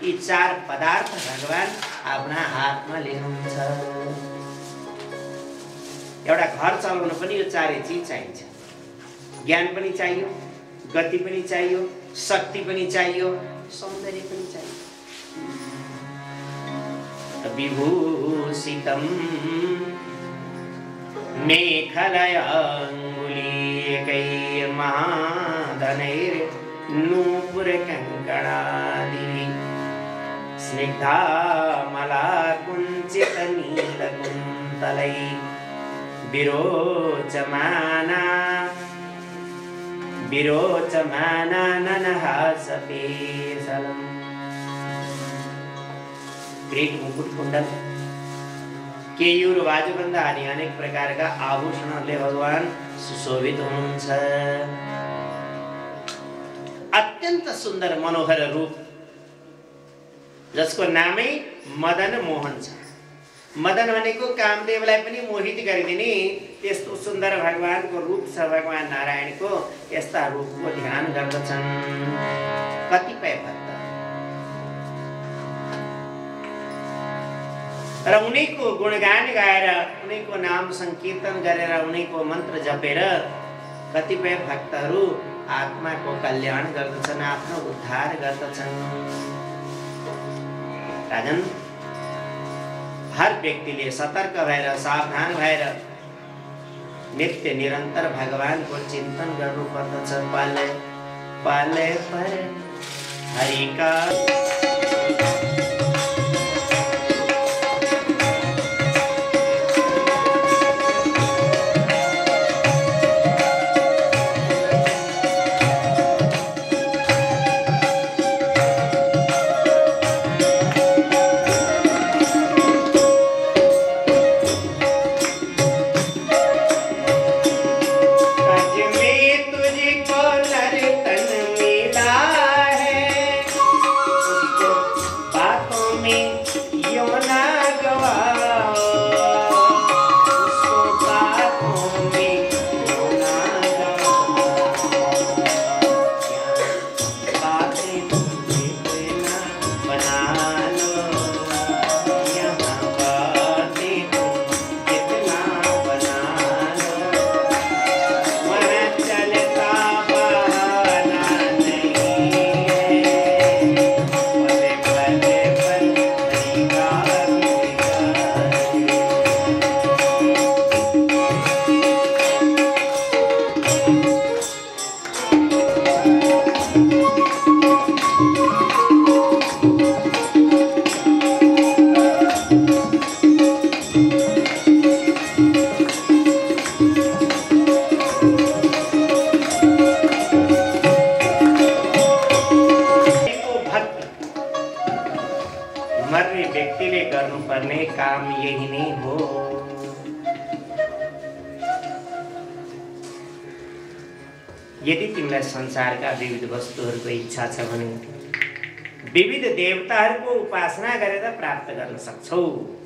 यी चार पदार्थ भगवान आफ्ना हातमा लिनुहुन्छ। एउटा घर चलाउन पनि यो चारै चिज चाहिन्छ। ज्ञान पनि चाहियो, गति पनि चाहियो, शक्ति पनि चाहियो, सौन्दर्य पनि चाहियो। विभूषितं मेखलयाङ्गुलीकैर्महाधनैर्नूपुरकङ्कणादिभिः स्निग्धामलाकुञ्चितनीलकुन्तलैः विरोचमाना ननहासपेशलम्। किरीट, मुकुट, कुण्डल, केयूर, बाजुबन्द आदि अनेक प्रकारका आभूषणहरूले भगवान सुशोभित हुनुहुन्छ। अत्यन्त सुन्दर मनोहर रूप जसको नामै मदन मोहन छ। मदन भनेको कामदेवलाई पनि मोहित गरिदिने त्यस्तो सुन्दर भगवानको रूप छ। भगवान नारायणको यस्ता रूपको ध्यान गर्दछन् कतिपय भक्त र उनैको गुणगान गाएर, उनैको नाम संकीर्तन गरेर, उनैको मन्त्र जपेर कतिपय भक्तहरू आत्माको कल्याण गर्दछन्, आफ्नो उद्धार गर्दछन्। राजन, हर व्यक्तिले सतर्क भएर, सावधान भएर नित्य निरन्तर भगवानको चिन्तन गर्नुपर्दछ। पाले पाले पर हरिका काम यही नै हो। यदि तिमीलाई संसारका विविध वस्तुहरूको इच्छा छ भने विविध देवताहरूको उपासना गरेर प्राप्त गर्न सक्छौ।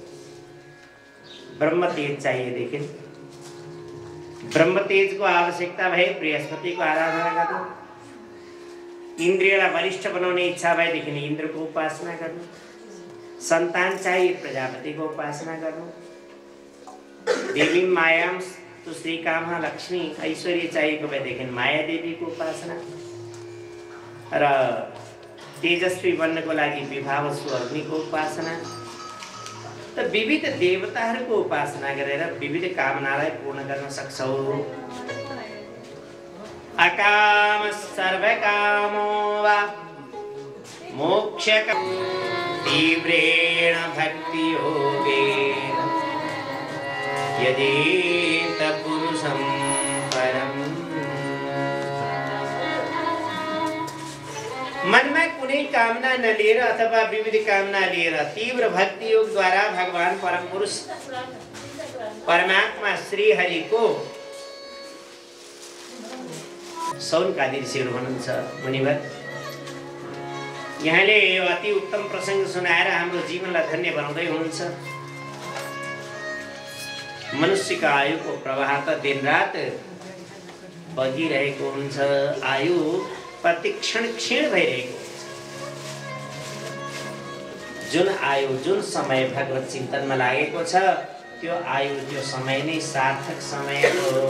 ब्रह्मतेज चाहिएदेखि ब्रह्मतेजको आवश्यकता भए बृहस्पतिको आराधना गर्नु, इन्द्रियलाई बलिष्ठ बनाउने इच्छा भएदेखि इन्द्रको उपासना गर्नु, सन्तान चाहिए प्रजापतिको उपासना गर्नु, देवी मायाम तो श्री कामहा लक्ष्मी ऐश्वर्य चाहिएको भएदेखि माया देवीको उपासना र तेजस्वी बन्नको लागि विभावसु अग्निको उपासना। त विविध देवताहरूको उपासना गरेर विविध कामनालाई पूर्ण गर्न सक्छौ। अकाम सर्वकामो वा मोक्षक तीव्रेण भक्ति योगेन यदि तपुरुषं परम। मनमा कुनै कामना नलिएर अथवा विविध कामना लिएर तीव्र भक्ति योग द्वारा भगवान परम पुरुष परमात्मा श्री हरिको सौनकादि ऋषिहरू हुनुहुन्छ। मुनिवर, यहाँले यो अति उत्तम प्रसंग सुनाएर हाम्रो जीवनलाई धन्य बनाउँदै हुनुहुन्छ। मनुष्यको आयुको प्रवाह त दिनरात बगिरहेको हुन्छ, आयु प्रतिक्षण क्षीण भइरहेको हुन्छ। जुन आयु जुन समय भगवत चिन्तनमा लागेको छ त्यो आयु त्यो समय नै सार्थक समय हो।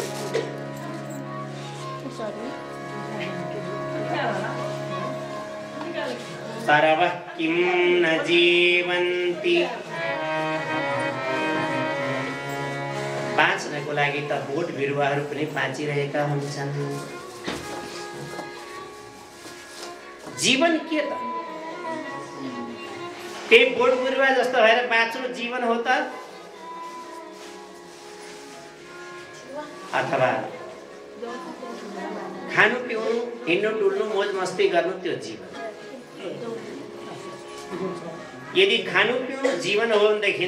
तरवः किं न जीवन्ति, बाँच्नको लागि त बोट बिरुवाहरू पनि बाँचिरहेका हुन्छन्। जीवन के त त्यही बोट बिरुवा जस्तो भएर बाँच्नु जीवन हो त, अथवा खानु पिउनु हिँड्नु डुल्नु मोज मस्ती गर्नु त्यो जीवन। यदि खानु पिउनु जीवन हो भनेदेखि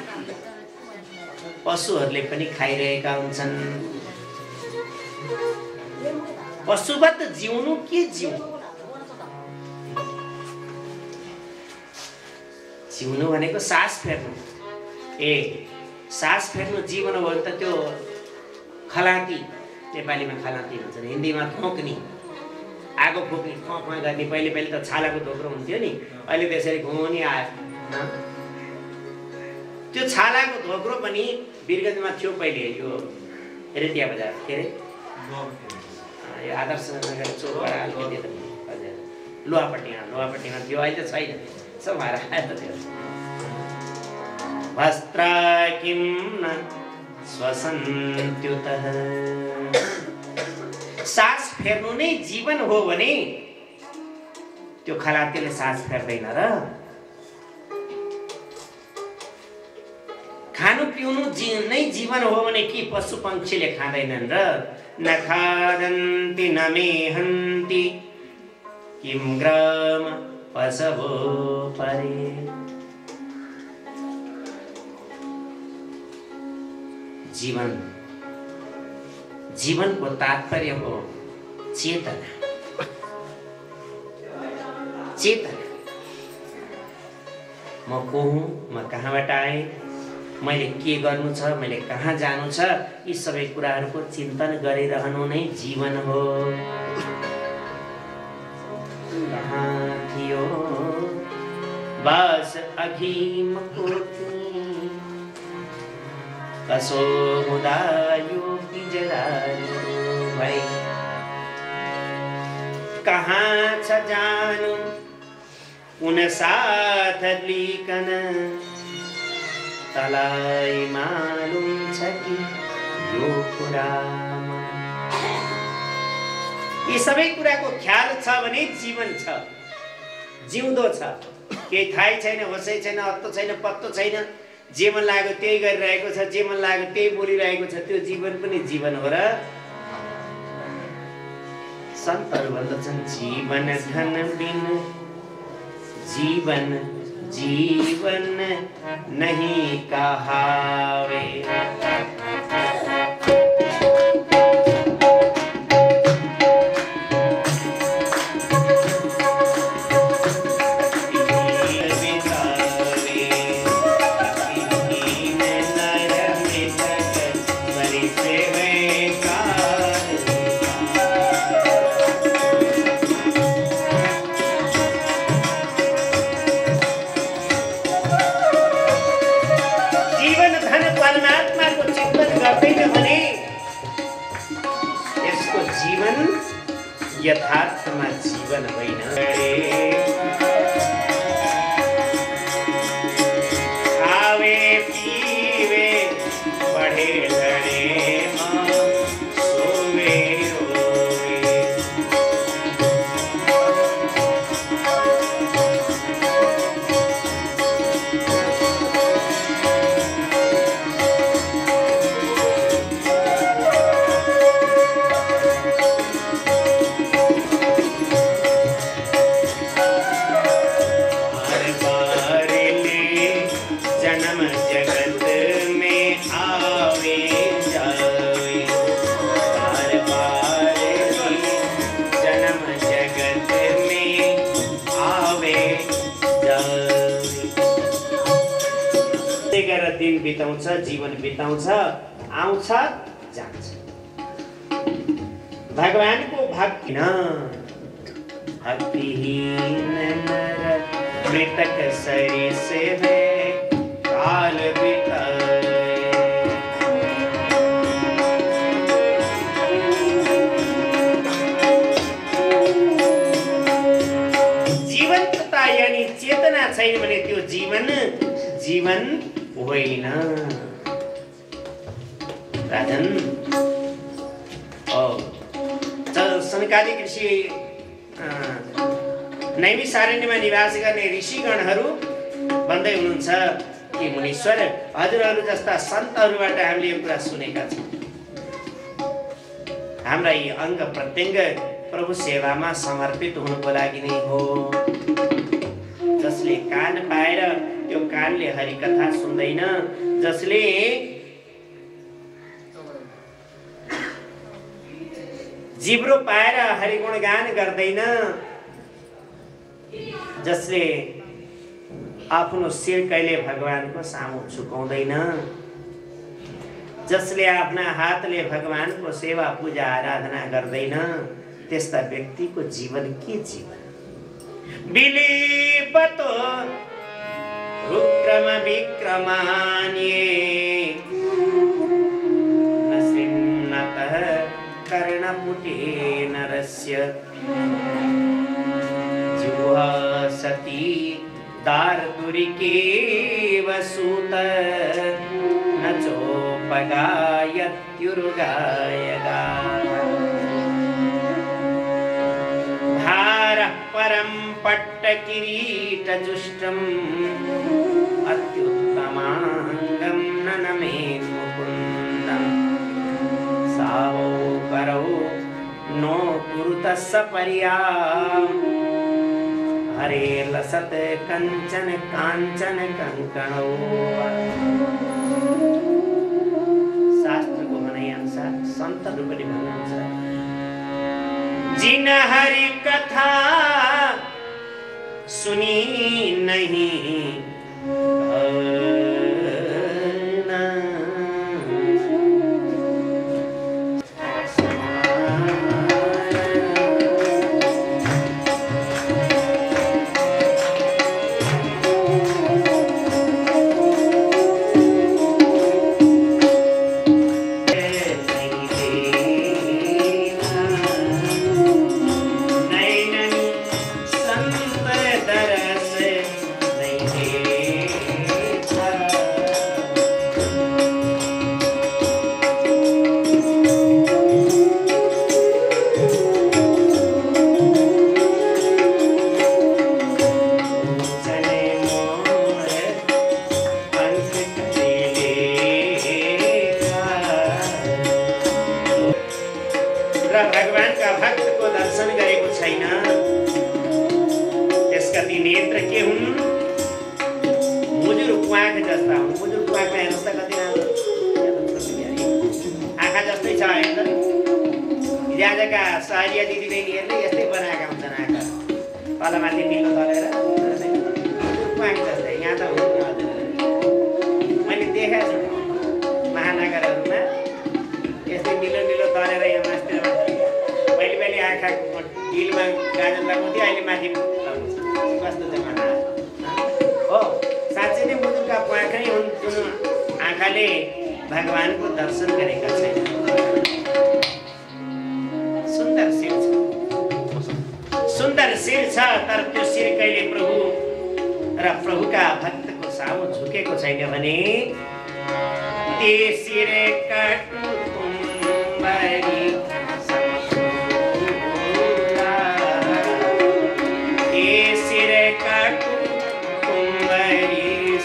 पशुहरूले पनि खाइरहेका हुन्छन्। पशुवत जिउनु के जिउनु? जिउनु भनेको सास फेर्नु। सास फेर्नु जीवन हो भने त त्यो खलाती, नेपालीमा खलाती भन्छ, हिन्दीमा खोक्नी, आगो फुक्ने खोक गर्ने। पहिले त छालाको धोक्रो हुन्थ्यो नि, अहिले त्यसरी घुमाउने आयो। त्यो छालाको धोक्रो पनि वीरगञ्जमा थियो पहिले, यो रेतिया बजार के अरे यो आदर्श नगर चोकबाट अलिकति हजुर लोहापट्टीमा थियो, अहिले त छैन, सब हराएर थियो। वस्त्र किं न श्वसन्त्युतः, सास फेर्नु नै जीवन हो भने त्यो खलातीले सास फेर्दैन र। खानु पिउनु नै जीवन हो भने कि पशु पक्षीले खाँदैनन् र? न खादन्ति न मेहन्ति किं ग्राम पशवो परे। जीवनको तात्पर्य हो चेतना। म को हुँ, म कहाँबाट आएँ, मैले के गर्नु छ, मैले कहाँ जानु छ, यी सबै कुराहरूको चिन्तन गरिरहनु नै जीवन हो। कहाँ थियो बास अघि मकोटी, कसो हुँदा यो पिंजरानु भई। कहाँ छ जानु उन साथ लिकन, तलाई मालुम छ कि यो कुरामा। यी सबै कुराको ख्याल छ भने जीवन छ, जिउँदो छ। केही थाहै छैन, होसै छैन, अत्तो छैन, पत्तो छैन, जे मन लाग्यो त्यही गरिरहेको छ, जे मन लाग्यो त्यही बोलिरहेको छ, त्यो जीवन पनि जीवन हो र। सन्तहरू भन्दछन् जीवन धन बिन जीवन जीवन नहीं कहावे। यथार्थमा जीवन होइन। खावे पीवे पढे लडे सोवे रोवे, दिन बिताउँछ, जीवन बिताउँछ, आउँछ जान्छ। भगवानको भक्ति न भक्तिहीन नर मृतक शरीर से है काल बिताए। जीवन्तता यानी चेतना छैन भने त्यो जीवन होइन। राजन सनकादिक ऋषि नैमिषारण्यमा निवास गर्ने ऋषिगणहरू भन्दै हुनुहुन्छ कि मुनीश्वर, हजुरहरू जस्ता सन्तहरूबाट हामीले यो कुरा सुनेका छौँ। हाम्रा यी अङ्ग प्रत्यङ्ग प्रभु सेवामा समर्पित हुनुको लागि नै हो। जसले कान पाएर त्यो कानले हरिकथा सुन्दैन, जसले जिब्रो पाएर हरिगुण गान गर्दैन, जसले आफ्नो शिर कहिले भगवानको सामु झुकाउँदैन, जसले आफ्ना हातले भगवानको सेवा पूजा आराधना गर्दैन, त्यस्ता व्यक्तिको जीवन के जीवन? बिलिपतो रुक्रम विक्रमान्ये न श्रीन्नतः कर्णपुटे नरस्य जिह्वा सती दार्दुरिके वसूत न चोपगायत्युरुगायगा भारः परं पट्टकिरीटजुष्टम् अत्युत्तमाङ्गं ननमेन् मुकुन्दम् सावौ करौ नो कुरुतः सपर्याम् हरे लसत कंचन कांचन कंकणौ। शास्त्र को भनाइ अनुसार संत रूपले भन्नुहुन्छ, जिन हरि कथा सुनी नहीं सारिया दिदी बहिनीहरूले यस्तै बनाएका हुन्छन् आँखा तलमाथि निलो तलेर जस्तै। यहाँ त मैले देखेको छु महानगरहरूमा यस्तै निलो निलो तलेर यहाँ मास्तिर पहिले पहिले आँखा ढिलमा गाजर लगाउँथ्यो, अहिले माथि कस्तो जमाना हो। साँच्चै नै मुजुरका प्वाखै हुन् जुन आँखाले भगवानको दर्शन गरेका छैन। सुन्दर शिर छ तर त्यो शिर कहिले प्रभु र प्रभुका भक्तको सामु झुकेको छैन भने ते शिर काटु तुम्बरी ते शिर काटु तुम्बरी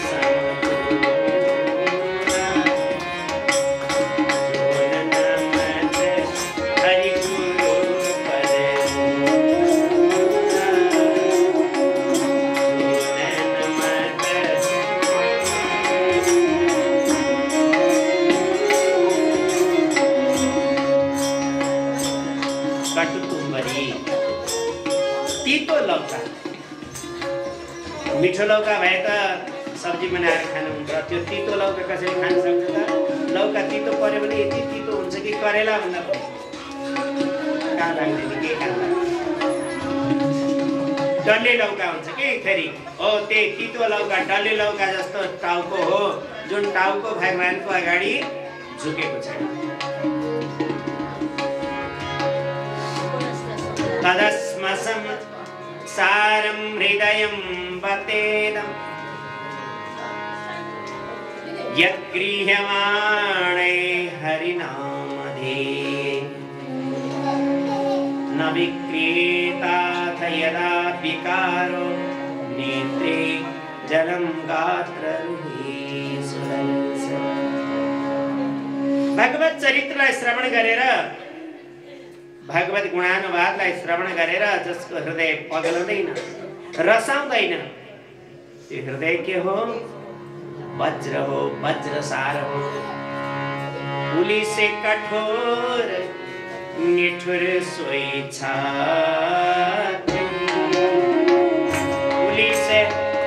मिठो लौका भए त सब्जी बनाएर खानुहुन्छ, त्यो तितो लौका कसरी खान सक्छ त? लौका तितो पर्यो भने यति तितो हुन्छ कि करेला भन्दा पनि कहाँ लाग्दैन, के काम लाग्दैन। डल्ले लौका हुन्छ कि फेरि हो त्यही तितो लौका डल्ले लौका जस्तो टाउको हो जुन टाउको भगवानको अगाडि झुकेको छैन। तदस्मसं सारं हृदयं वतेदं यद्गृह्यमाणे हरिनामधेये न विक्रीताथ यदा विकारो नेत्रे जलं गात्ररुहे सुरलस। भगवत चरित्रलाई श्रवण गरेर भगवत गुणानुवादलाई श्रवण गरेर जसको हृदय पग्लदैन रसाउँदैन त्यो हृदय के हो? वज्र हो, वज्र सार हो। पुली से कठोर निठुर सोई छाती पुली से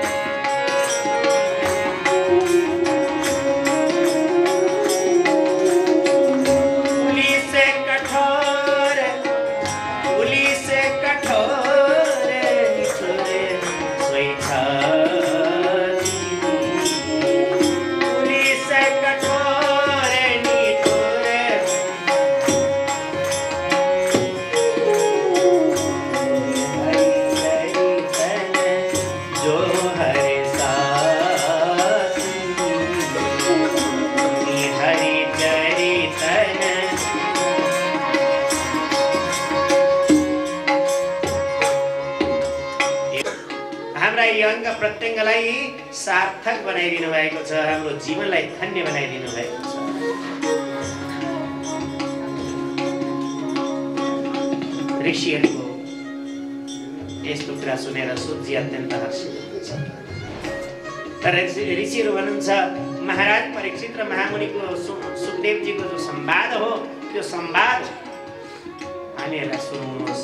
प्रत्यङ्गलाई सार्थक बनाइदिनु भएको छ, हाम्रो जीवनलाई धन्य बनाइदिनु भएको छ। ऋषिहरूको यस्तो कुरा सुनेर सूर्य अत्यन्त हर्षित हुन्छ। तर ऋषिहरू भन्नुहुन्छ महाराज परीक्षित र महामुनिको सुखदेवजीको जो संवाद हो त्यो संवाद हामीहरूलाई सुनाउनुहोस्।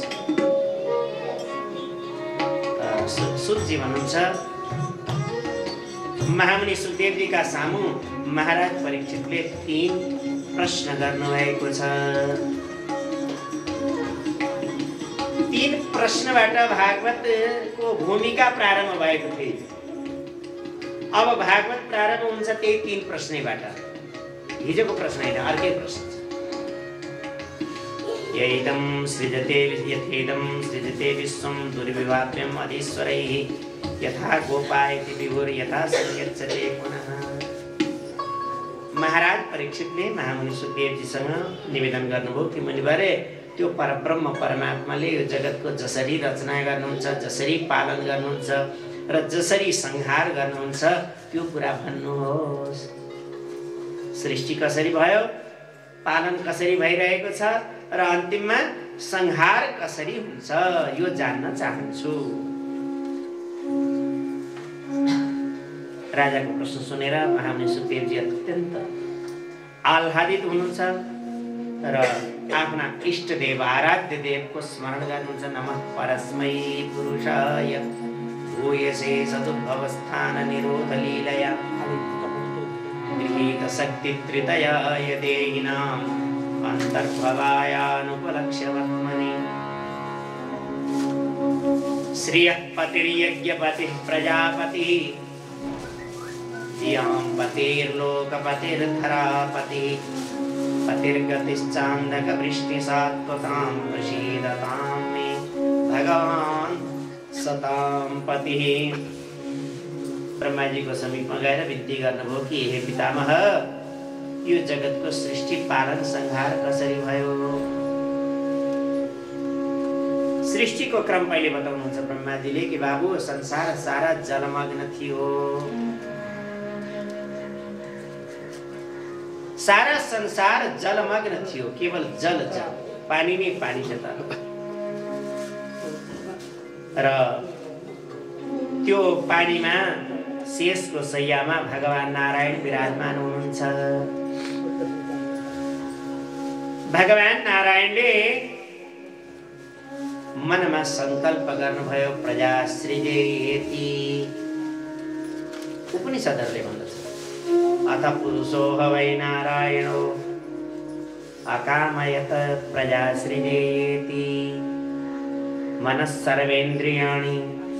सुखजी भन्नुहुन्छ महामुनि सुखदेवजीका सामु महाराज परीक्षितले 3 प्रश्न गर्नुभएको छ। 3 प्रश्नबाट भागवतको भूमिका प्रारम्भ भएको थियो। अब भागवत प्रारम्भ हुन्छ त्यही 3 प्रश्नैबाट। हिजोको प्रश्न होइन, अर्कै प्रश्न छ। यैदं सृजते यथेदं सृजते विश्वं दुर्विभाव्यम् अधीश्वरैः यथा गोपायति विभुर यथा संयच्छते पुनः। महाराज परीक्षितले महामुनि सुखदेवजीसँग निवेदन गर्नुभयो कि मुनिवरे त्यो परब्रह्म परमात्माले यो जगतको जसरी रचना गर्नुहुन्छ, जसरी पालन गर्नुहुन्छ र जसरी संहार गर्नुहुन्छ त्यो कुरा भन्नुहोस्। सृष्टि कसरी भयो, पालन कसरी भइरहेको छ र अन्तिममा संहार कसरी हुन्छ यो जान्न चाहन्छु। राजाको प्रश्न सुनेर महामुनि सुखदेवजी अत्यन्त आह्लादित हुनुहुन्छ र आफ्ना इष्टदेव आराध्य देवको स्मरण गर्नुहुन्छ। नमः परस्मै पुरुषाय भूयसे सदुद्भवस्थान निरोध लीलया गृहीत शक्ति त्रितयाय देहिनाम् अंतर्भवायानुपलक्ष्य वर्त्मनि। श्रियः पतिर्यज्ञपतिः प्रजापतिः धियां पतिर्लोकपतिर्धरापतिः पतिर्गतिश्चान्दकवृष्टिसात्वतां प्रसीदतां मे भगवान् सतां पतिः। ब्रह्मा जी को समीप में गएर विनती गर्नुभयो कि हे पितामह यो जगतको सृष्टि पालन संहार कसरी भयो। सृष्टिको क्रम पहिले बताउनुहुन्छ ब्रह्माजीले कि बाबु संसार सारा जलमग्न थियो। सारा संसार जलमग्न थियो, केवल जल जल, पानी नै पानी छ त। र त्यो पानीमा शेषको शैयामा भगवान नारायण विराजमान हुनुहुन्छ। भगवान नारायणले मनमा संकल्प गर्नुभयो प्रजा सृजेति। उपनिषदहरूले भन्दछ अथ पुरुषो वै नारायणो अकामयत प्रजा सृजेति। मनः सर्वेन्द्रियाणि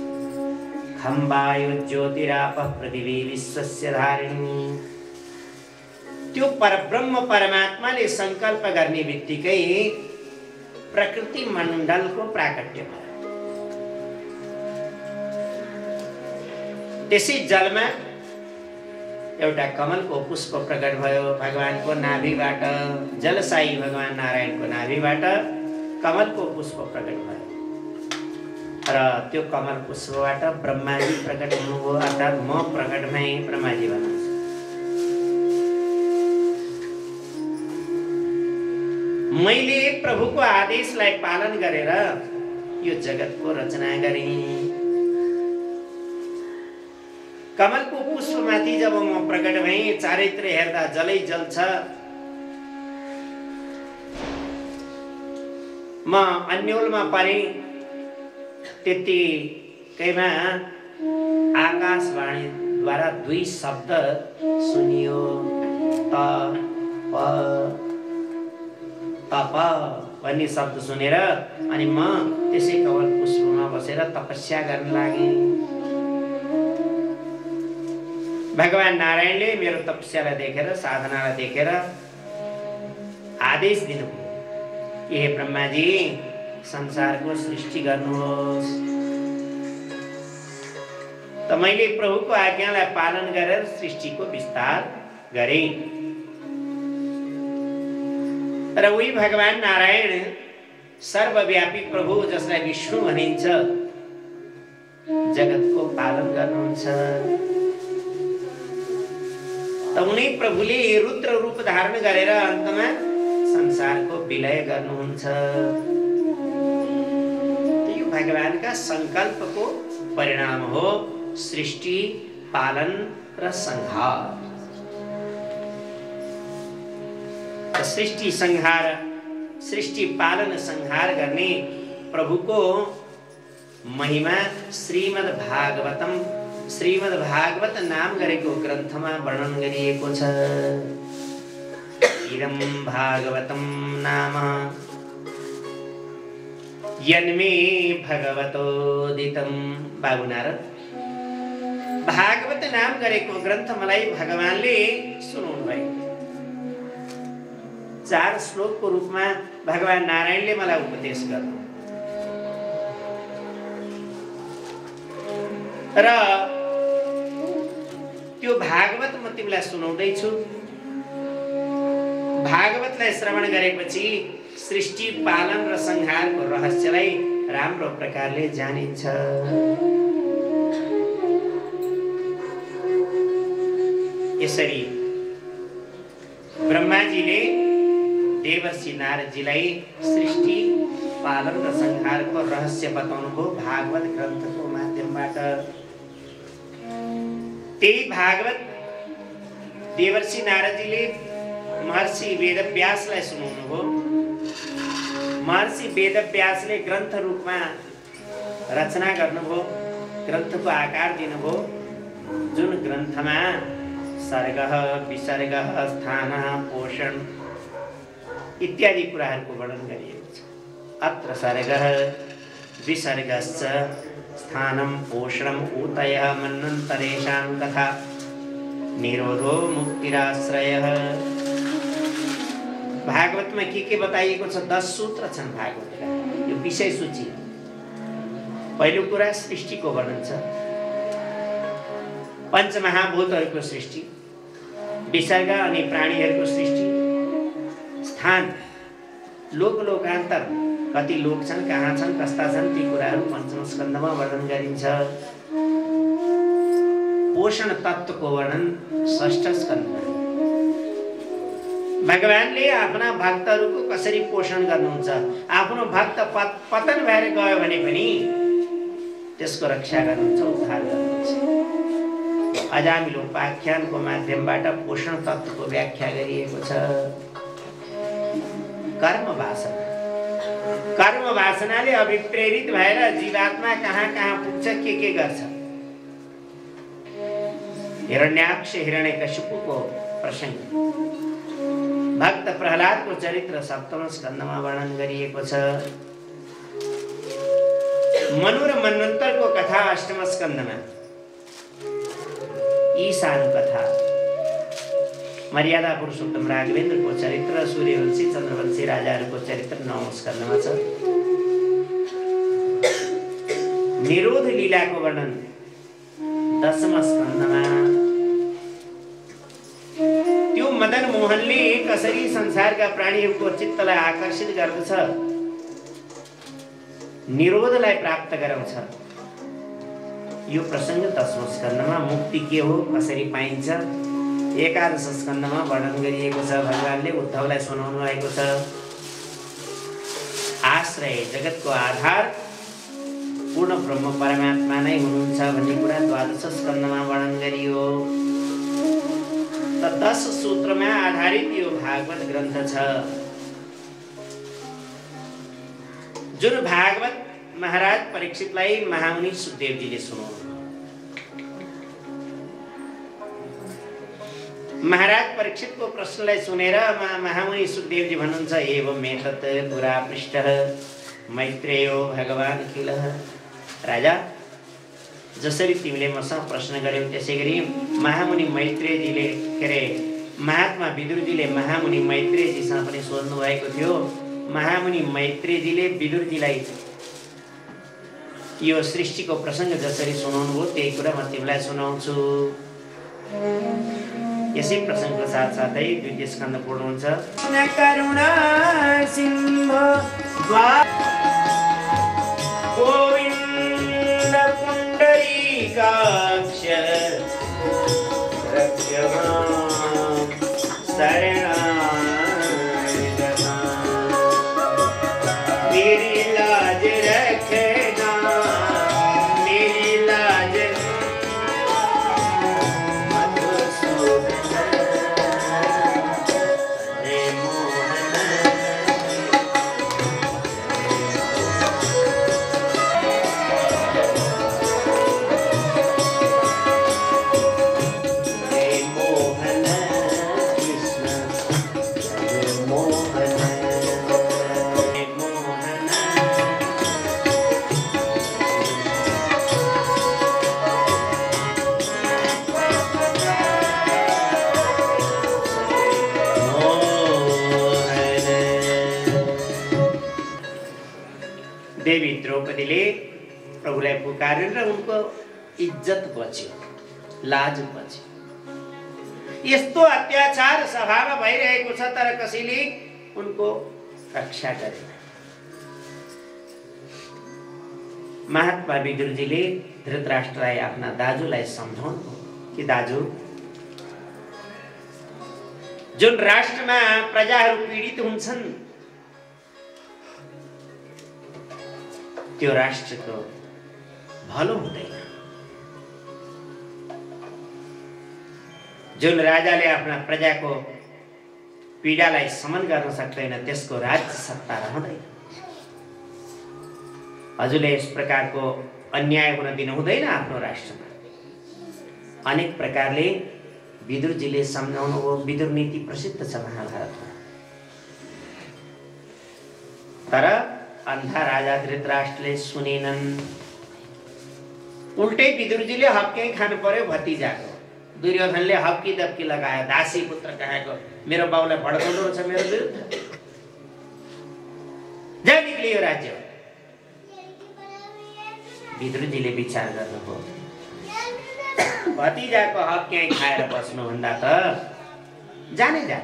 खम्बायो ज्योतिराप पृथिवी विश्वस्य धारिणी। त्यो परब्रह्म परमात्माले संकल्प गर्ने बित्तिकै प्रकृति मण्डलको प्राकट्य भयो। त्यसै जलमा एउटा कमलको पुष्प प्रकट भयो। भगवानको नाभिबाट, जलसाई भगवान नारायणको नाभिबाट कमलको पुष्प प्रकट भयो र त्यो कमल पुष्पबाट ब्रह्माजी प्रकट हुनुभयो। अर्थात् म प्रकट भएँ, ब्रह्माजी भन्नुहुन्छ। मैले प्रभुको आदेशलाई पालन गरेर यो जगतको रचना गरेँ। कमलको पुष्पमाथि जब म प्रकट भएँ, चारैतिर हेर्दा जलै जल छ। म अन्योलमा परेँ। त्यतिकैमा आकाशवाणीद्वारा दुई शब्द सुनियो, तप भन्ने शब्द सुनेर अनि म त्यसै कमल पुष्पमा बसेर तपस्या गर्न लागेँ। भगवान नारायणले मेरो तपस्यालाई देखेर, साधनालाई देखेर आदेश दिनुभयो, हे ब्रह्माजी संसारको सृष्टि गर्नुहोस्। त मैले प्रभुको आज्ञालाई पालन गरेर सृष्टिको विस्तार गरेँ। र उही भगवान नारायण सर्वव्यापी प्रभु, जसलाई विष्णु भनिन्छ, जगतको पालन गर्नुहुन्छ। त उनी प्रभुले रुद्र रूप धारण गरेर अन्तमा संसारको विलय गर्नुहुन्छ। यो भगवानका संकल्पको परिणाम हो सृष्टि, पालन र संहार। सृष्टि संहार, सृष्टि पालन संहार गर्ने प्रभुको महिमा श्रीमद् भागवत नाम गरेको ग्रन्थमा वर्णन गरिएको छ। इदं भागवतं नाम यन्मे भगवतोदितं। बाबु नारद, भागवत नाम गरेको ग्रन्थ मलाई भगवानले सुनाउनु भयो। 4 श्लोकको रूपमा भगवान नारायणले मलाई उपदेश गर्नु र त्यो भागवत म तिमीलाई सुनाउँदैछु। भागवतलाई श्रवण गरेपछि सृष्टि, पालन र संहारको रहस्यलाई राम्रो प्रकारले जानिन्छ। यसरी ब्रह्माजीले देवर्षि नारदजीलाई सृष्टि, पालन र संहारको रहस्य बताउनुभयो भागवत ग्रन्थको माध्यमबाट। त्यही भागवत देवर्षि नारदजीले महर्षि वेदव्यासलाई सुनाउनुभयो। महर्षि वेदव्यासले ग्रन्थ रूपमा रचना गर्नुभयो, ग्रन्थको आकार दिनुभयो, जुन ग्रन्थमा सर्ग, विसर्ग, स्थान, पोषण इत्यादि कुराहरूको वर्णन गरिएको छ। अत्र सर्गः विसर्गश्च स्थानं पोषणम् ऊतयः मन्वन्तरेषां कथा निरोधो मुक्तिराश्रयः। भागवतमा के बताइएको छ? 10 सूत्र छन् भागवतका। यो विषय सूची। पहिलो कुरा सृष्टिको वर्णन छ, पञ्चमहाभूतहरूको सृष्टि, विसर्ग अनि प्राणीहरूको सृष्टि, स्थान, लोक लोकान्तर, कति लोक छन्, कहाँ छन्, कस्ता छन्, ती कुराहरू पञ्चम स्कन्धमा वर्णन गरिन्छ। पोषण तत्त्वको वर्णन षष्ठ स्कन्धमा। भगवानले आफ्ना भक्तहरूको कसरी पोषण गर्नुहुन्छ, आफ्नो भक्त पतन भएर गयो भने पनि त्यसको रक्षा गर्नुहुन्छ, उद्धार गर्नुहुन्छ। अजामिलोपाख्यानको माध्यमबाट पोषण तत्त्वको व्याख्या गरिएको छ। कर्म वासना, कर्म वासनाले अभिप्रेरित भएर जीवात्मा कहाँ कहाँ पुग्छ, के गर्छ। हिरण्याक्ष हिरण्यकशिपुको प्रसंग, भक्त प्रहलादको चरित्र सप्तम स्कन्धमा वर्णन गरिएको छ। मनु र मन्वन्तरको कथा अष्टम स्कन्धमा यी सानो कथा मर्यादा पुरुषोत्तम राघवेन्द्रको चरित्र, सूर्यवंशी चन्द्रवंशी राजाहरूको चरित्र 9औं स्कन्धमा छ। निरोध लीलाको वर्णन 10औं स्कन्धमा। त्यो मदन मोहनले कसरी संसारका प्राणीहरूको चित्तलाई आकर्षित गर्दछ, निरोधलाई प्राप्त गराउँछ, यो प्रसंग 10औं स्कन्धमा। मुक्ति के हो, कसरी पाइन्छ, 11 स्कन्धमा वर्णन गरिएको छ। भगवानले उद्धवलाई सुनाउनु भएको छ। आश्रय, जगतको आधार पूर्ण ब्रह्म परमात्मा नै हुनुहुन्छ भन्ने कुरा 12 स्कन्धमा वर्णन गरियो। त 10 सूत्रमा आधारित यो भागवत ग्रन्थ छ, जुन भागवत महाराज परीक्षितलाई महामुनि सुखदेवजीले सुनाउनु। महाराज परीक्षितको प्रश्नलाई सुनेर महामुनि सुखदेवजी भन्नुहुन्छ, एवं एतत् पुरा पृष्ठः मैत्रेयो भगवान् किल। राजा, जसरी तिमीले मसँग प्रश्न गर्यौ त्यसै गरी महामुनि मैत्रेयजीले, के अरे महात्मा विदुरजीले महामुनि मैत्रेयजीसँग पनि सोध्नु भएको थियो। महामुनि मैत्रेयजीले विदुरजीलाई यो सृष्टिको प्रसंग जसरी सुनाउनु भयो त्यही कुरा म तिमीलाई सुनाउँछु। यसै प्रसंगको साथसाथै 2 स्कन्ध पूर्ण हुन्छ। करुणा सिंह गोविन्द पुण्डरीकाक्ष मेरी लाज रखना, मेरी लाज देवी द्रौपदीले प्रभुलाई पुकारेर उनको इज्जत बच्यो, लाज बच्यो। यस्तो अत्याचार सभामा भइरहेको छ तर कसैले उनको रक्षा गरेन। महात्मा विदुरजीले धृतराष्ट्रलाई आफ्ना दाजुलाई सम्झाउनु कि दाजु, जुन राष्ट्रमा प्रजाहरू पीडित हुन्छन् त्यो राष्ट्रको भलो हुँदैन। जुन राजाले आफ्ना प्रजाको पीडालाई शमन गर्न सक्दैन त्यसको राज्य सत्ता रहँदैन। हजुरले यस प्रकारको अन्याय हुन दिनु हुँदैन आफ्नो राष्ट्रमा। अनेक प्रकारले विदुरजीले सम्झाउनु हो। विदुर नीति प्रसिद्ध छ महाभारतमा। तर अन्धा राजा धृतराष्ट्रले सुनेनन्। उल्टै विदुरजीले हप्के खानु पर्यो भतिजाको। दुर्योधनले हप्की दप्की लगायो, दासी पुत्र कहाँको, मेरो बाउलाई भड्काउनु छ मेरो विरुद्ध, जहाँ निक्लियो राज्य। विदुरजीले विचार गर्नुभयो, भतिजाको हप्के खाएर बस्नुभन्दा त जाने जा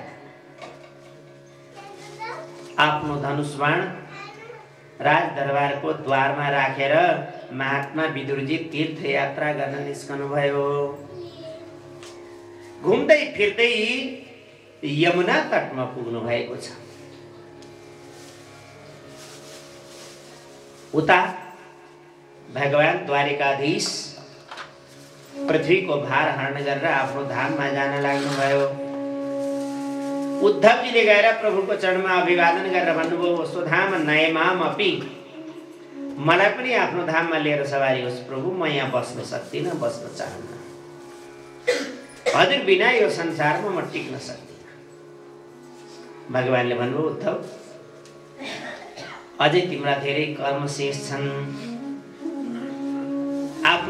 आफ्नो धनुष बाण राजदरबारको द्वारमा राखेर महात्मा विदुरजी तीर्थयात्रा गर्न निस्कनु भयो। घुम्दै फिर्दै यमुना तटमा पुग्नु भएको छ। उता भगवान द्वारिकाधीश पृथ्वीको भार हरण गरेर आफ्नो धाममा जान लाग्नुभयो। उद्धवजीले गएर प्रभुको चरणमा अभिवादन गरेर भन्नुभयो, स्वधाम नयमाम अपि, मलाई पनि आफ्नो धाममा लिएर सवारी होस् प्रभु, म यहाँ बस्न सक्दिनँ, बस्न चाहन्न। हजुर बिना यो संसारमा म टिक्न सक्दिनँ। भगवानले भन्नुभयो, उद्धव अझै तिम्रा धेरै कर्म शेष छन्,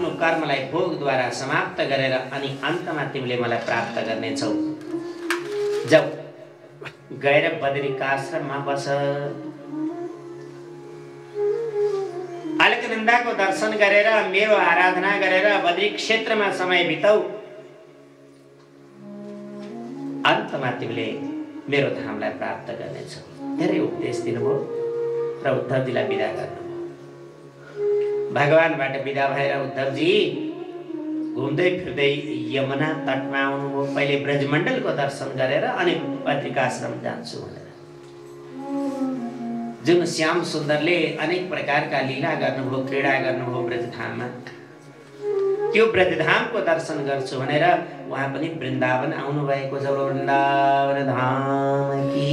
आफ्नो कर्मलाई भोगद्वारा समाप्त गरेर अनि अन्तमा तिमीले मलाई प्राप्त गर्नेछौ। जाऊ गएर बद्रिकाश्रममा बस। अलकनन्दाको दर्शन गरेर मेरो आराधना गरेर बद्री क्षेत्रमा समय बिताऊ। अन्तमा तिमीले मेरो धामलाई प्राप्त गर्नेछौ। धेरै उपदेश दिनुभयो र उद्धवजीलाई विदा गर्नुभयो। भगवानबाट विदा भएर उद्धवजी घुम्दै फिर्दै यमुना तटमा आउनुभयो। पहिले ब्रजमण्डलको दर्शन गरेर अनि बद्रिकाश्रम जान्छु भनेर। जुन श्याम सुन्दरले अनेक प्रकारका लीला गर्नुभयो, क्रीडा गर्नुभयो ब्रजधाममा, त्यो ब्रजधामको दर्शन गर्छु भनेर उहाँ पनि वृन्दावन आउनु भएको छ। वृन्दावन धाम की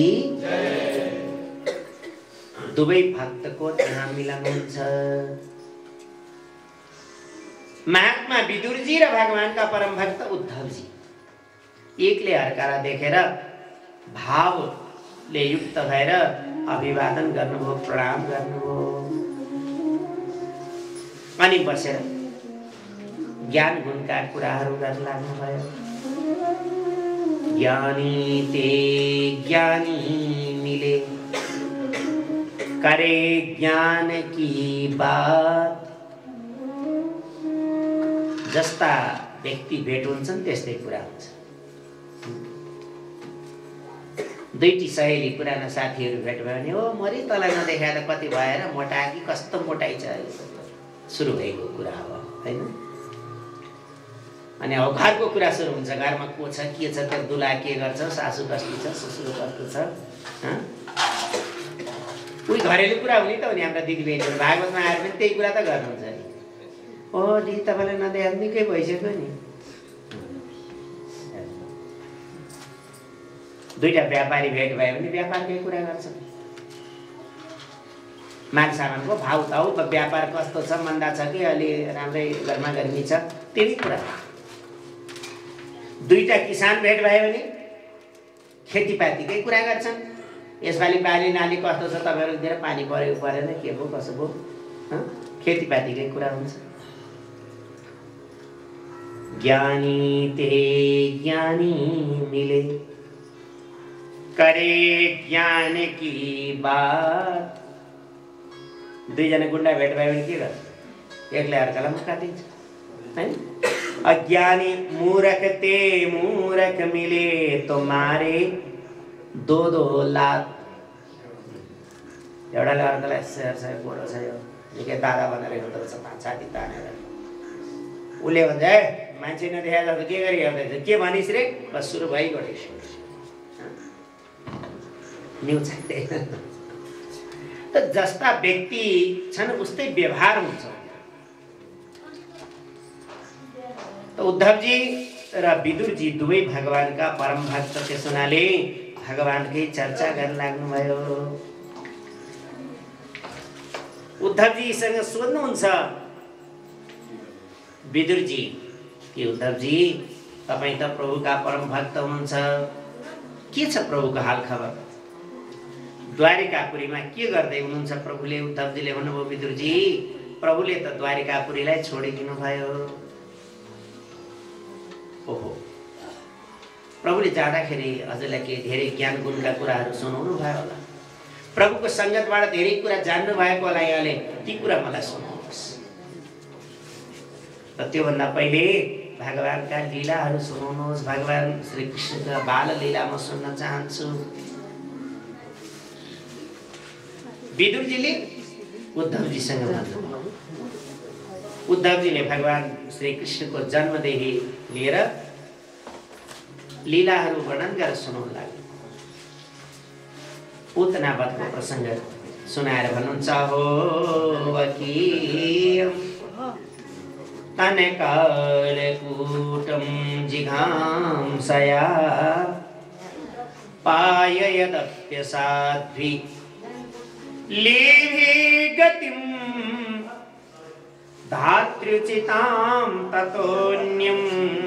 दुवै भक्तको त्यहाँ मिलन हुन्छ। महात्मा विदुरजी र भगवानका परम भक्त उद्धवजी एकले अर्कालाई देखेर भावले युक्त भएर अभिवादन गर्नुभयो, प्रणाम गर्नुभयो। अनि बसेर ज्ञान गुणका कुराहरू गर्न लाग्नुभयो। ज्ञानी ते ज्ञानी मिले करे ज्ञान की बात। जस्ता व्यक्ति भेट हुन्छन् त्यस्तै कुरा हुन्छ। दुईटी सहेली पुराना साथीहरू भेट भयो भने ओ मरि तँलाई नदेखाएर कति भएर मोटा कि कस्तो मोटाइ छ सुरु भएको कुरा हो हैन। अनि अब घरको कुरा सुरु हुन्छ। घरमा को छ, के छ, त्यो दुला के गर्छ, सासू कस्तो छ, ससुर कस्तो छ, उही घरेलु कुरा हुने त हो नि। हाम्रा दिदीबहिनीहरू भागवतमा आएर पनि त्यही कुरा त गर्नुहुन्छ नि। ओ दिदी तपाईँलाई नदेखाएको निकै भइसक्यो नि। दुईटा व्यापारी भेट भयो भने व्यापारकै कुरा गर्छन्। माल सामानको भाउ ताउ, व्यापार कस्तो छ, मन्दा छ कि अलि राम्रै गर्मा गर्मी छ, त्यही कुरा। दुईटा किसान भेट भयो भने खेतीपातीकै कुरा गर्छन्। यसपालि बाली नाली कस्तो छ, तपाईँहरूतिर पानी परेको परेन, के भयो कसो भयो, खेतीपातीकै कुरा हुन्छ। ज्ञानी ते ज्ञानी मिले करे ज्ञान की बात। दुईजना गुण्डा भेट भयो भने के गर्छ? एकले अर्कालाई मुख काटिन्छ हैन। अज्ञानी मूर्ख ते मूर्ख मिले तो मारे दो दो लात। एउटाले अर्कालाई सर सर बोलो छ यो निकै दादा भनेर हिँड्दो रहेछ, छाती तानेर। उसले भन्छ ए मान्छे नदेखाएर त के गरी हेर्दैछ, के भनिस् रे? बस सुरु भइगयो। न्युज त जस्ता व्यक्ति छन् उस्तै व्यवहार हुन्छ। त उद्धवजी र विदुरजी दुवै भगवानका परम भक्त त्यस हुनाले भगवानकै चर्चा गर्न लाग्नुभयो। उद्धवजीसँग सोध्नुहुन्छ विदुरजी कि उद्धवजी तपाईँ त प्रभुका परम भक्त हुनुहुन्छ, के छ प्रभुको हाल खबर? द्वारिकापुरीमा के गर्दै हुनुहुन्छ प्रभुले? उद्धवजीले भन्नुभयो विदुरजी प्रभुले त द्वारिकापुरीलाई छोडिदिनु भयो। ओहो, प्रभुले जाँदाखेरि हजुरलाई के धेरै ज्ञान गुणका कुराहरू सुनाउनु भयो होला, प्रभुको सङ्गतबाट धेरै कुरा जान्नु भएको होला यहाँले, ती कुरा मलाई सुनाउनुहोस्। र त्योभन्दा पहिले भगवानका लीलाहरू सुनाउनुहोस्। भगवान श्रीकृष्णका बाल लीला म सुन्न चाहन्छु। विदुरजीले उद्धवजीसँग भन्नुभयो। उद्धवजीले भगवान श्रीकृष्णको जन्मदेखि लिएर लीलाहरू वर्णन गरेर सुनाउन लाग्यो। पूतनावतको प्रसङ्ग सुनाएर भन्नुहुन्छ हो तनकालकूटं जिघांसया पाययदप्यसाध्वी लेभे गतिं धात्र्युचितां ततोऽन्यं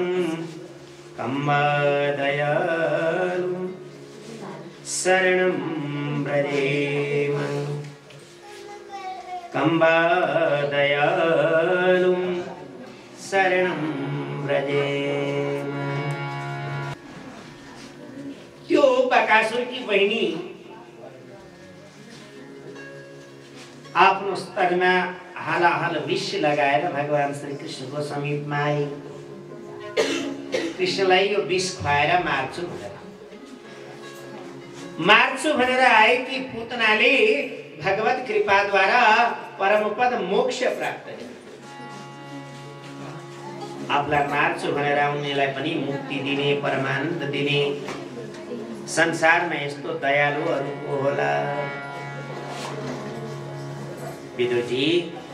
कम्बदयालु शरणं व्रजेम। कम्बदयालु शरणं व्रजेम। त्यो बकासुर की बहिनी आफ्नो स्तनमा हालाहाल विष लगाएर भगवान श्री कृष्णको समीपमा आई। कृष्णलाई यो विष खुवाएर मार्छु भनेर आएकी पुतनाले भगवत कृपाद्वारा परमपद मोक्ष प्राप्त गरे। आफूलाई मार्छु भनेर उनीलाई पनि मुक्ति दिने, परमानन्द दिने संसारमा यस्तो दयालुहरूको होला। विदुरजी,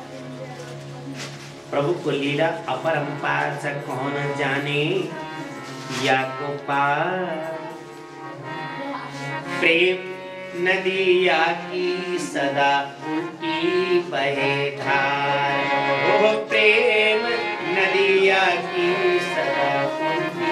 प्रभुको लीला अपरंपार छ, कौन जाने या को पार। प्रेम नदिया की सदा उल्टी बहे धार। ओ प्रेम नदिया की सदा उल्टी।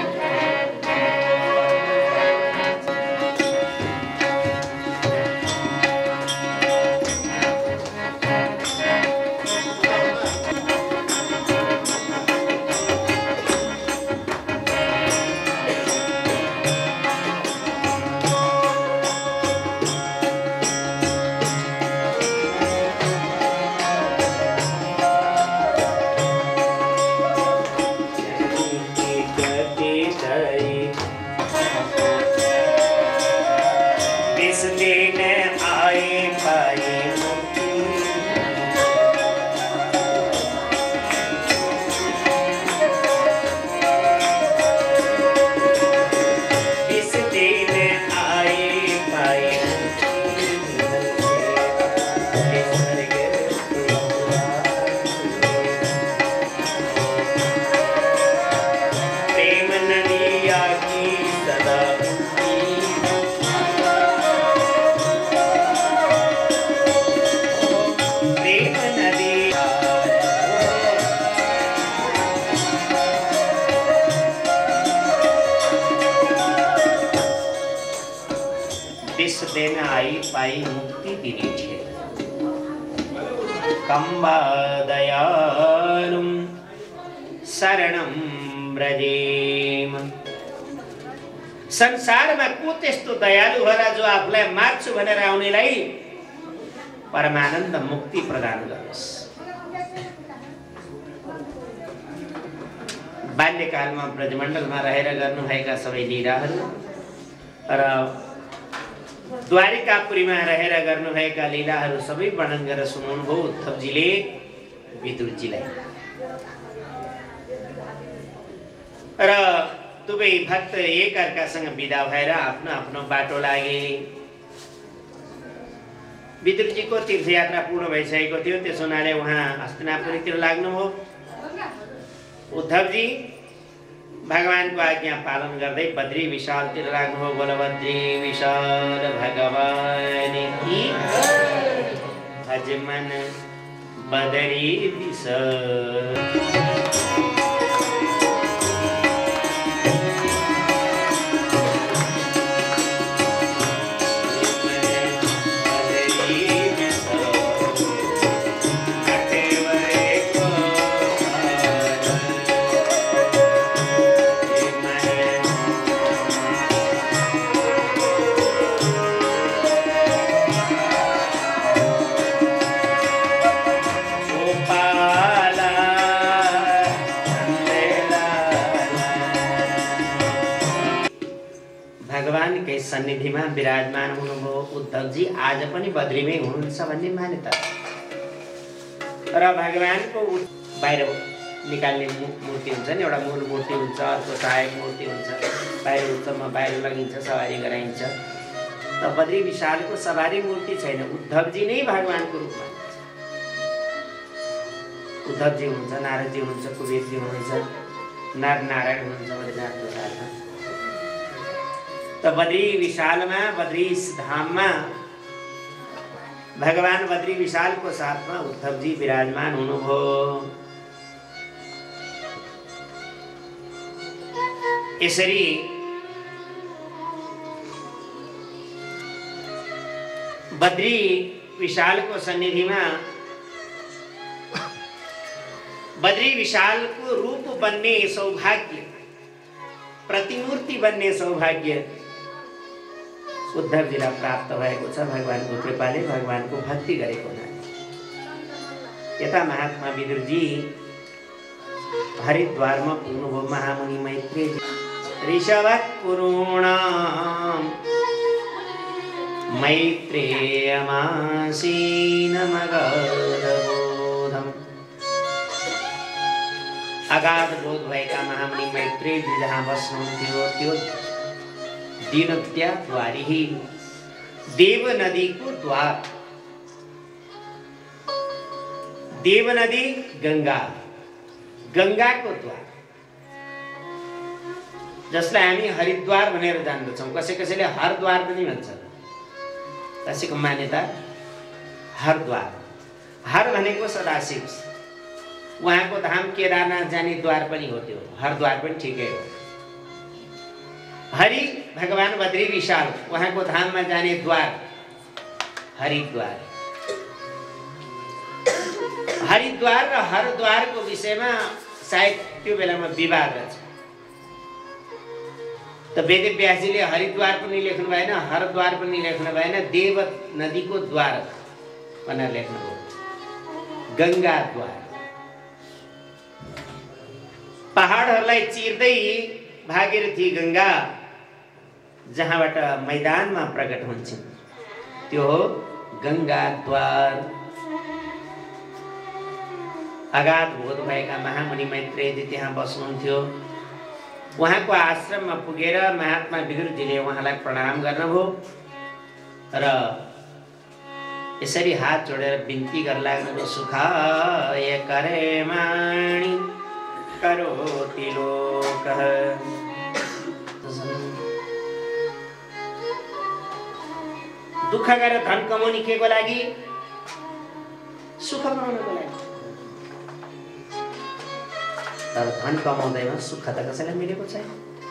मुक्ति दिने छे। कम्बा दयालुम शरणं व्रजेम। संसारमा को त्यस्तो दयालु होला जो आफूलाई मार्छु भनेर आउनेलाई परमानन्द मुक्ति प्रदान गरोस्। बाल्यकालमा ब्रजमण्डलमा रहेर गर्नुभएका सबै लीलाहरू र द्वारिकापुरीमा रहेर गर्नुभएका लीलाहरू सबै वर्णन गरेर सुनाउनुभयो उद्धवजीले विदुरजीलाई। र दुवै भक्त एक अर्कासँग विदा भएर आफ्नो आफ्नो बाटो लागे। विदुरजीको तीर्थयात्रा पूर्ण भइसकेको थियो, त्यसो हुनाले उहाँ हस्तिनापुरतिर लाग्नुभयो। उद्धवजी भगवानको आज्ञा पालन गर्दै बद्री विशालतिर लाग्नुभयो। बलभद्री विशाल भगवान की भज मन बदरी विशाल। सन्निधिमा विराजमान हुनुभयो। उद्धवजी आज पनि बद्रीमै हुनुहुन्छ भन्ने मान्यता र भगवानको बाहिर निकाल्ने मूर्ति हुन्छ नि, एउटा मूल मूर्ति हुन्छ, अर्को सहायक मूर्ति हुन्छ। बाहिर उत्सवमा बाहिर लगिन्छ, सवारी गराइन्छ। त बद्री विशालको सवारी मूर्ति छैन, उद्धवजी नै भगवानको रूपमा। उद्धवजी हुनुहुन्छ, नारदजी हुनुहुन्छ, कुबेरजी हुनुहुन्छ, नर नारायण हुनुहुन्छ बद्रीनाथको साथमा। त बद्री विशालमा, बद्रीश धाममा भगवान बद्री विशालको साथमा उद्धवजी विराजमान हुनुभयो। यसरी बद्री विशालको सन्निधिमा बद्री विशालको रूप बन्ने सौभाग्य, प्रतिमूर्ति बन्ने सौभाग्य उद्धवजीलाई प्राप्त भएको छ भगवानको कृपाले, भगवानको भक्ति गरेको हुनाले। यता महात्मा विदुरजी हरिद्वारमा पुग्नुभयो। महामुनि मैत्रेयजी ऋषभः पुरूणाम् मैत्रेयमासीनमगाधबोधम्। अगाध बोध भएका महामुनि मैत्रेयजी जहाँ बस्नुहुन्थ्यो त्यो दीनोद्या द्वारी, देव नदीको द्वार। देव नदी गंगा, गंगाको द्वार, जसलाई हामी हरिद्वार भनेर जान्दछौँ। कसैले हरद्वार पनि भन्छ। कसैको मान्यता हरद्वार। हर भनेको सदाशिव, उहाँको धाम केदारनाथ जाने द्वार पनि हो त्यो। हरद्वार पनि ठिकै हो। हरि भगवान बद्री विशाल, उहाँको धाममा जाने द्वार हरिद्वार। हरिद्वार र हरद्वारको विषयमा सायद त्यो बेलामा विवाद रहेछ। त वेदव्यासजीले हरिद्वार पनि लेख्नु भएन, हरद्वार पनि लेख्नु भएन, देव नदीको द्वार भनेर लेख्नुभयो, गंगा द्वार। पहाडहरूलाई चिर्दै भागीरथी गंगा जहाँबाट मैदानमा प्रकट हुन्छन् त्यो हो गंगा द्वार। अगाध बोध भएका महामुनि मैत्रेयजी त्यहाँ बस्नुहुन्थ्यो। उहाँको आश्रममा पुगेर महात्मा विदुरजीले उहाँलाई प्रणाम गर्नुभयो र यसरी हात जोडेर बिन्ती गर्न लाग्नुभयो। सुखाय करेमाणि करोति लोकः। दुःख गरेर धन कमाउने केको लागि? सुख पाउनको लागि। तर धन कमाउँदैमा सुख त कसैलाई मिलेको छैन।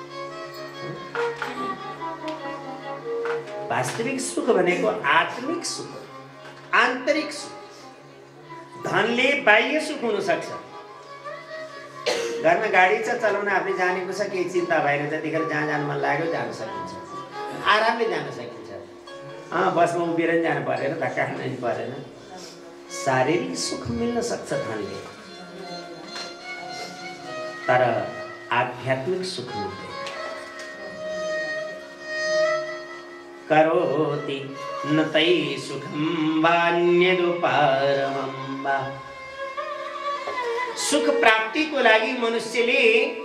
वास्तविक सुख भनेको आत्मिक सुख, आन्तरिक सुख। धनले बाह्य सुख हुन सक्छ। घरमा गाडी छ, चलाउन आफै जानेको छ, केही चिन्ता भएन, त्यतिखेर जहाँ जानु मन लाग्यो जान सकिन्छ, आरामले जान सकिन्छ। बसमा उभिएर पनि जानु परेन, धक्का खानु पनि परेन। शारीरिक सुख मिल्न सक्छ धनले, तर आध्यात्मिक सुख मिल्दैन। करोति न तै सुखं वान्यदुपारमं वा। सुख प्राप्तिको लागि मनुष्यले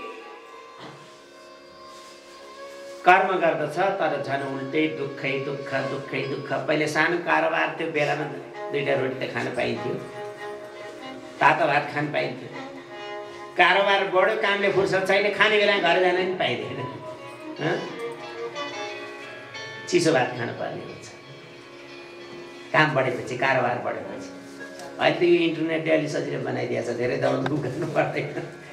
कर्म गर्दछ, तर झन् उल्टै दुःखै दुःख, दुःखै दुःख। पहिले सानो कारोबार थियो, बेलामा 2टा रोटी त खान पाइन्थ्यो, तातो भात खान पाइन्थ्यो। कारोबार बढ्यो, कामले फुर्सद छैन, खाने बेला घर जान पनि पाइँदैन, चिसो भात खानु पर्ने हुन्छ। काम बढेपछि, कारोबार बढेपछि। अहिले त यो इन्टरनेटले अलि सजिलो बनाइदिएको छ, धेरै दौडधुप गर्नु पर्दैन।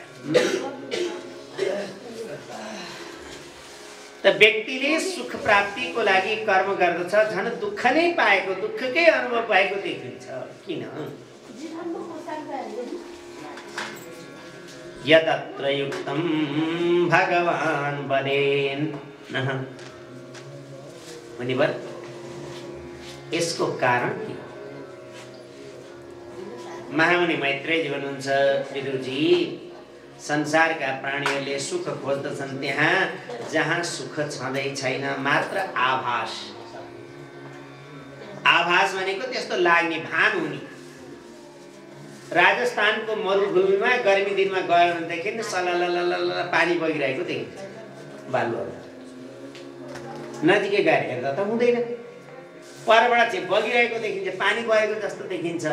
त व्यक्तिले सुख प्राप्तिको लागि कर्म गर्दछ, झन् दुःख नै पाएको, दुःखकै अनुभव भएको देखिन्छ। किन? यदत्र युक्तं भगवान् वदेन्नः। मुनिवर, यसको कारण के? महामुनि मैत्रेयजी भन्नुहुन्छ, विदुरजी, संसारका प्राणीहरूले सुख खोज्दछन् त्यहाँ जहाँ सुख छँदै छैन, मात्र आभास। आभास भनेको त्यस्तो लाग्ने, भान हुने। राजस्थानको मरुभूमिमा गर्मी दिनमा गयो भनेदेखि सलललल पानी बगिरहेको देखिन्छ बालुवा। नजिकै गएर हेर्दा त हुँदैन, परबाट चाहिँ बगिरहेको देखिन्छ, पानी बगेको जस्तो देखिन्छ।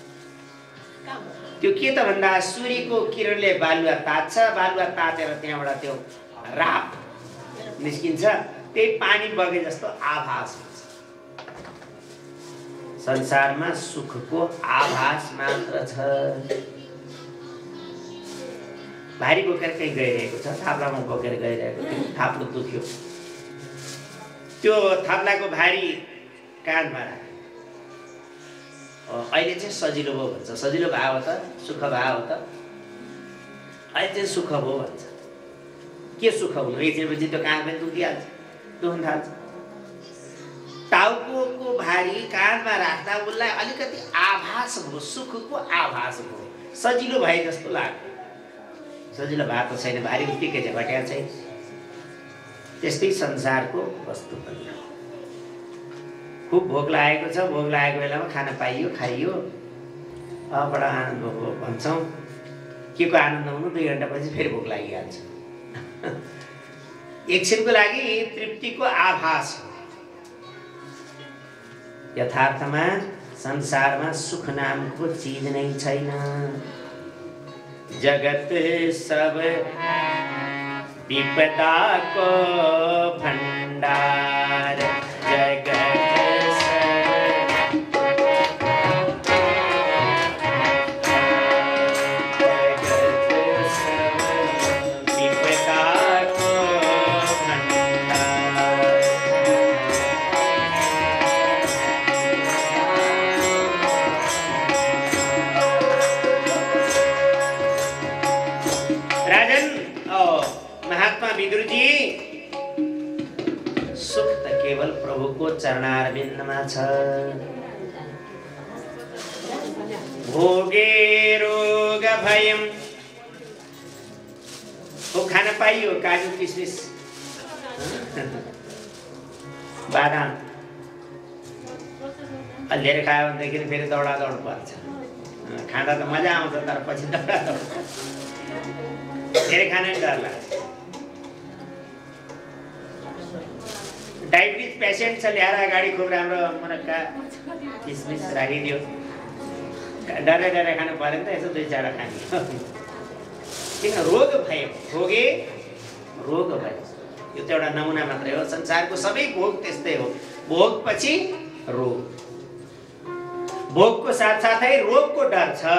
त्यो के त भन्दा सूर्यको किरणले बालुवा तात्छ, बालुवा तातेर त्यहाँबाट त्यो राप निस्किन्छ, त्यही पानी बगे जस्तो आभास हुन्छ। संसारमा सुखको आभास मात्र छ। भारी बोकेर कहीँ गइरहेको छ, थाप्लामा बोकेर गइरहेको थियो, थाप्लो दुख्यो, त्यो थाप्लाको भारी काँधमा राख्यो। अहिले चाहिँ सजिलो भयो भन्छ। सजिलो भाव त, सुख भाव त अहिले चाहिँ सुख भयो भन्छ। के सुख हुनु? एकछिनपछि त्यो काँध पनि दुखिहाल्छ, दुख्न थाल्छ। टाउको भारी काँधमा राख्दा उसलाई अलिकति आभास भयो, सुखको आभास भयो, सजिलो भए जस्तो लाग्यो। सजिलो भएको छैन, भारी उत्तिकै चाहिँ घट्या छैन। त्यस्तै संसारको वस्तु पनि हो। खुब भोक लागेको छ, भोक लागेको बेलामा खाना पाइयो, खाइयो, बडा आनन्द भयो भन्छौँ। के को आनन्द हुनु? 2 घन्टापछि फेरि भोक लागिहाल्छ। एकछिनको लागि तृप्तिको आभास हो। यथार्थमा संसारमा सुख नामको चीज नै छैन। जगत सब विपदाको भण्डार, जगत प्रभुको चरणारविन्दमा छ। भोगे रोग भयम, खूब खान पाइयो, काजु किसमिस बादाम धेरै खायो भनेदेखि फेरि दौडादौड पर्छ। खाँदा त मजा आउँछ, तर पछि दौडादौड, धेरै खान डर लाग्छ। डायबिटिज पेसेन्ट छ, ल्याएर अगाडि खुब राम्रो मुनक्का किसमिस राखिदियो। डरे डरे खानु पऱ्यो नि त, यसो 2-4 खाने। किन? रोग भयो, भोगे रोग भयो। यो त एउटा नमुना मात्रै हो। संसारको सबै भोग त्यस्तै हो। भोग पछि रोग, भोगको साथसाथै रोगको डर छ।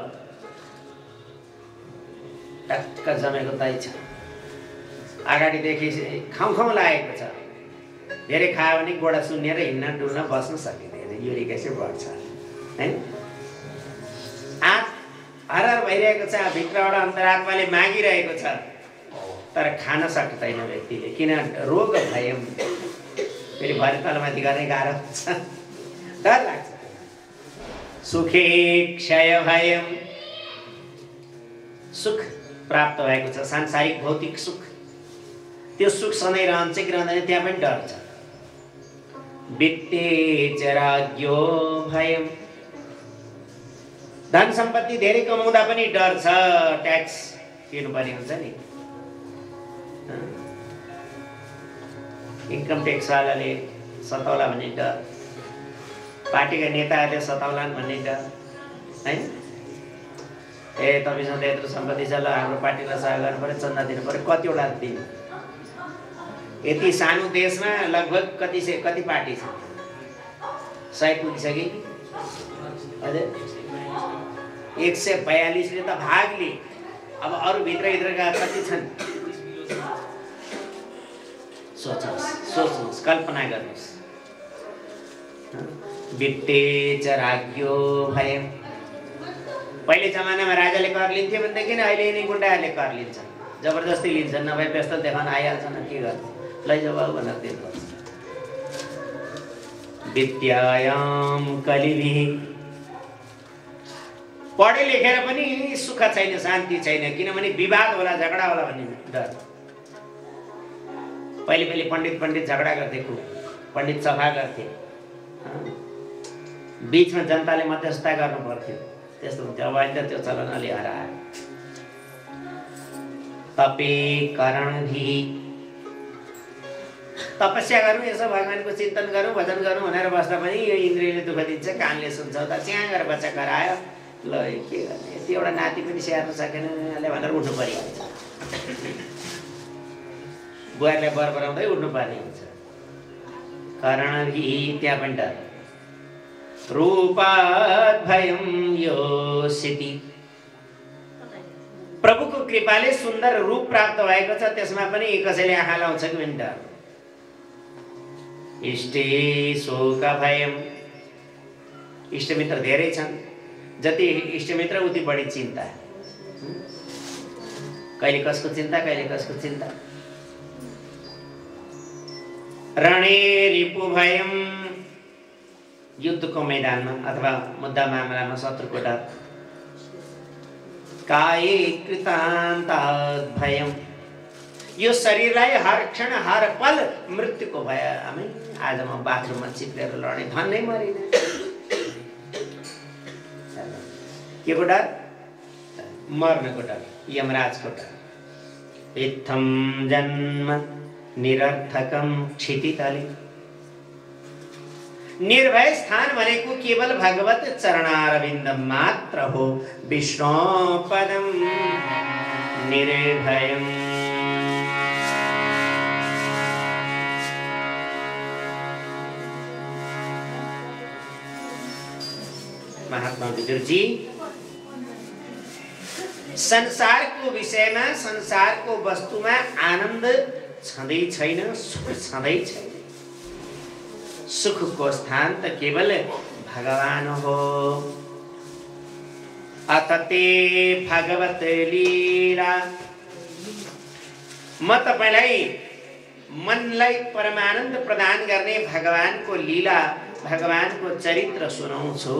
टक्क जमेको तै छ, अगाडिदेखि खाउँ खाउँ लागेको छ। धेरै खायो भने गोडा सुन्निएर हिँड्न डुल्न बस्न सकिँदैन, युरिक एसिड बढ्छ हैन। आँट हरहर भइरहेको छ, भित्रबाट अन्तरात्माले मागिरहेको छ, तर खान सक्दैन व्यक्तिले। किन? रोग भयो, फेरि भरे तलमाथि गर्ने गाह्रो हुन्छ, डर लाग्छ। सुखे क्षय भयम, सुख प्राप्त भएको छ, सांसारिक भौतिक सुख। त्यो सुख सधैँ रहन्छ कि रहँदैन, त्यहाँ पनि डर छ। वित्ते चराज्ञो भयम, धन सम्पत्ति धेरै कमाउँदा पनि डर छ, ट्याक्स तिर्नुपर्ने हुन्छ नि। इन्कम ट्याक्स वालाले सताउला भन्ने डर, पार्टीका नेताहरूले सताउलान् भन्ने डर हैन। ए तपाईँसँग यत्रो सम्पत्ति छ, ल हाम्रो पार्टीलाई सहयोग गर्नु पर्यो, चन्दा दिनु पर्यो। कतिवटा दिनु? यति सानो देशमा लगभग कति पार्टी छ? 100 पुगिसके कि हजुर? 142ले त भाग लिए। अब अरू भित्रका कति छन्? सोच्नुहोस्, कल्पना गर्नुहोस्। वित्ते चराज्ञो भयम। पहिले जमानामा राजाले कर लिन्थ्यो भनेदेखि अहिले यिनी गुण्डाहरूले कर लिन्छन्, जबरजस्ती लिन्छन्, नभए व्यस्त देखाउन आइहाल्छन्। के गर्नु? लैजाऊ बाबु भनेर दिनुपर्छ। विद्यायाम कलिभिः, पढे लेखेर पनि सुख छैन, शान्ति छैन। किनभने विवाद होला, झगडा होला भन्ने डर। पहिले पण्डित झगडा गर्थे, पण्डित सभा गर्थे, बीचमा जनताले मध्यस्थता गर्नु पर्थ्यो, त्यस्तो हुन्थ्यो। अब अहिले त त्यो चलन अलि हरायो। तपे करणभिः, तपस्या गरौँ, यसो भगवानको चिन्तन गरौँ, भजन गरौँ भनेर बस्दा पनि यो इन्द्रियले दुःख दिन्छ, कानले सुन्छ, त च्याँ गरेर बच्चा करायो, ल के गर्ने, यति एउटा नाति पनि स्याहार्नु सकेन भनेर उठ्नु परिहाल्छ। बुहारीलाई बर बराउँदै उठ्नु पर्ने हुन्छ। करणभिः, त्यहाँ पनि डर। रूपात् भयं योषिति, प्रभुको कृपाले सुन्दर रूप प्राप्त भएको छ, त्यसमा पनि कसैले आँखा लाउँछ कि पनि डर। इष्टे शोक भयम, इष्टमित्र धेरै छन्, जति इष्टमित्र उति बढी चिन्ता। कहिले कसको चिन्ता, कहिले कसको चिन्ता। रणे रिपु भयम, युद्धको मैदानमा अथवा मुद्दा मामलामा शत्रुको डर। काये कृतान्तात् भयम, यो शरीरलाई हर क्षण हर पल मृत्युको भय। आमै आज म बाथरुममा चिप्लेर लडे धन्नै मरिन। के को डर? मर्नको डर, यमराजको डर। इत्थम जन्म निरर्थकम क्षितितले, निर्भय स्थान भनेको केवल भगवत चरणारविन्द मात्र हो। विष्णु पदम निर्भयम। महात्मा विदुर जी संसारको विषयमा, संसारको वस्तुमा आनन्द छँदै छैन, सुख छँदै छैन। सुखको स्थान त केवल भगवान हो। अतते भगवत लीला, म तपाईलाई मनलाई परमानन्द प्रदान गर्ने भगवानको लीला, भगवानको चरित्र सुनाउँछु।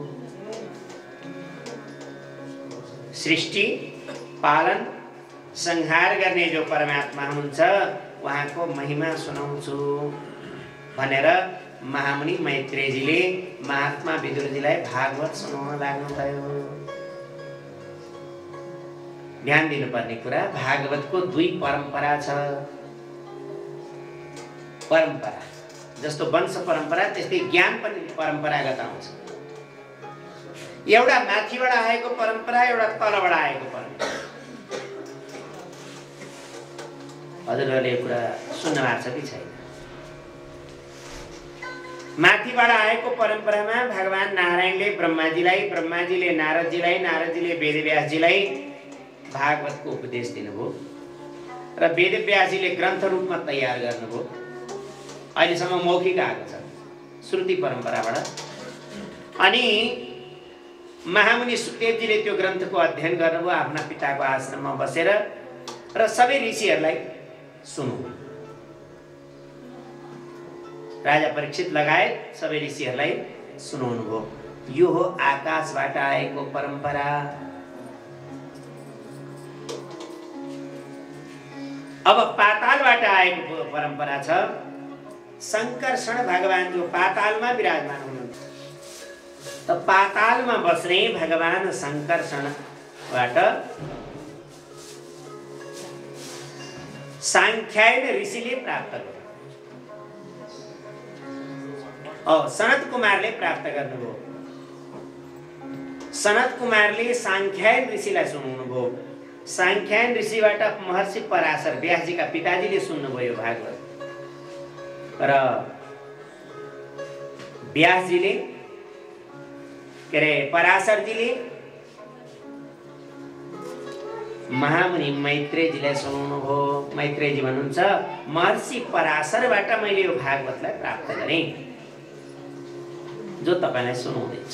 सृष्टि पालन संहार गर्ने जो परमात्मा हुनुहुन्छ उहाँको महिमा सुनाउँछु भनेर महामुनि मैत्रेयजीले महात्मा विदुरजीलाई भागवत सुनाउन लाग्नुभयो। ध्यान दिनुपर्ने कुरा, भागवतको दुई परम्परा छ। परम्परा जस्तो वंश परम्परा त्यस्तै ज्ञान पनि परम्परागत आउँछ। एउटा माथिबाट आएको परम्परा, एउटा तलबाट आएको परम्परा। हजुरहरूले कुरा सुन्न भएको छ कि छैन? माथिबाट आएको परम्परामा भगवान नारायणले ब्रह्माजीलाई, ब्रह्माजीले नारदजीलाई, नारदजीले वेदव्यासजीलाई भागवतको उपदेश दिनुभयो र वेदव्यासजीले ग्रन्थ रूपमा तयार गर्नुभयो। अहिलेसम्म मौखिक आएको छ श्रुति परम्पराबाट। अनि महामुनि सुखदेवजीले त्यो ग्रन्थको अध्ययन गर्नुभयो आफ्ना पिताको आश्रममा बसेर र सबै ऋषिहरूलाई सुन्नुभयो। राजा परीक्षित लगायत सबै ऋषिहरूलाई सुनाउनुभयो। यो हो आकाशबाट आएको परम्परा। अब पातालबाट आएको परम्परा छ। शंकर्षण भगवान जो पातालमा विराजमान हुनुहुन्छ, त पातालमा बस्ने भगवान शंकर्षणबाट सांख्यायन ऋषिले प्राप्त गर्नु। सनत कुमारले प्राप्त गर्नुभयो। सनत कुमारले सांख्यायन ऋषिलाई सुनाउनुभयो। सांख्यायन ऋषिबाट महर्षि पराशर व्यासजीका पिताजीले सुन्नुभयो भागवत। र व्यासजीले के अरे पराशरजीले महामुनि मैत्रेयजीलाई सुनाउनुभयो। मैत्रेयजी भन्नुहुन्छ महर्षि पराशरबाट मैले यो भागवतलाई प्राप्त गरेँ, जो तपाईलाई सुनाउँदैछु।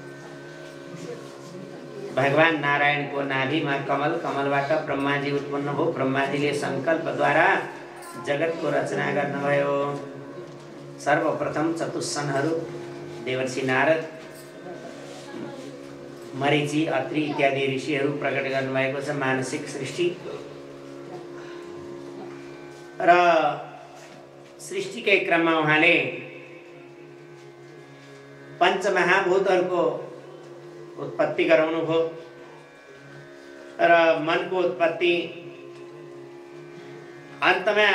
भगवान नारायणको नाभिमा कमल, कमलबाट ब्रह्माजी उत्पन्न भयो। ब्रह्माजीले संकल्पद्वारा जगतको रचना गर्नुभयो। सर्वप्रथम चतुस्सनहरू देवर्षि नारद, मरीचि, अत्रि इत्यादि ऋषिहरू प्रकट गर्नुभएको छ मानसिक सृष्टि। र सृष्टिकै क्रममा उहाँले पञ्चमहाभूतहरूको उत्पत्ति गराउनुभयो र मनको उत्पत्ति, अन्तमा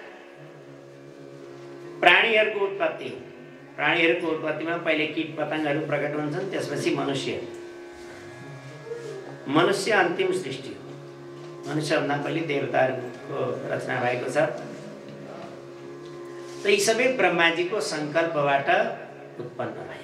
प्राणीहरूको उत्पत्ति। प्राणीहरूको उत्पत्तिमा पहिले कीट पतङ्गहरू प्रकट हुन्छन्, त्यसपछि मनुष्य। मनुष्य अन्तिम सृष्टि हो। मनुष्यभन्दा पहिले देवताहरूको रचना भएको छ। त यी सबै ब्रह्माजीको सङ्कल्पबाट उत्पन्न भए।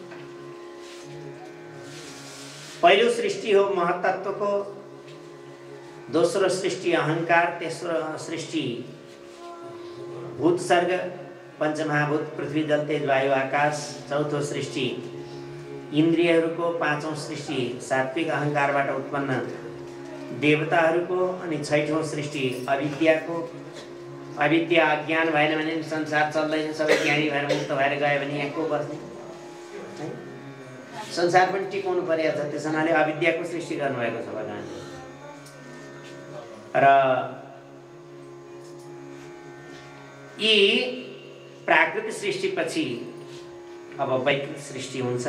पहिलो सृष्टि हो महतत्वको, दोस्रो सृष्टि अहंकार, तेस्रो सृष्टि भूत सर्ग, पञ्चमहाभूत पृथ्वी जल तेज वायु आकाश, चौथो सृष्टि इन्द्रियहरूको, पाँचौं सृष्टि सात्विक अहंकारबाट उत्पन्न देवताहरूको, अनि 6औं सृष्टि अविद्याको। अविद्या अज्ञान भएन भने संसार चल्दैन, सबै ज्ञानी भएर मुक्त भएर गयो भने यहाँ को बस्ने? संसार पनि टिकाउनु परेको छ। त्यस हुनाले अविद्याको सृष्टि गर्नुभएको छ भगवानले। र यी प्राकृतिक सृष्टिपछि अब वैकृत सृष्टि हुन्छ।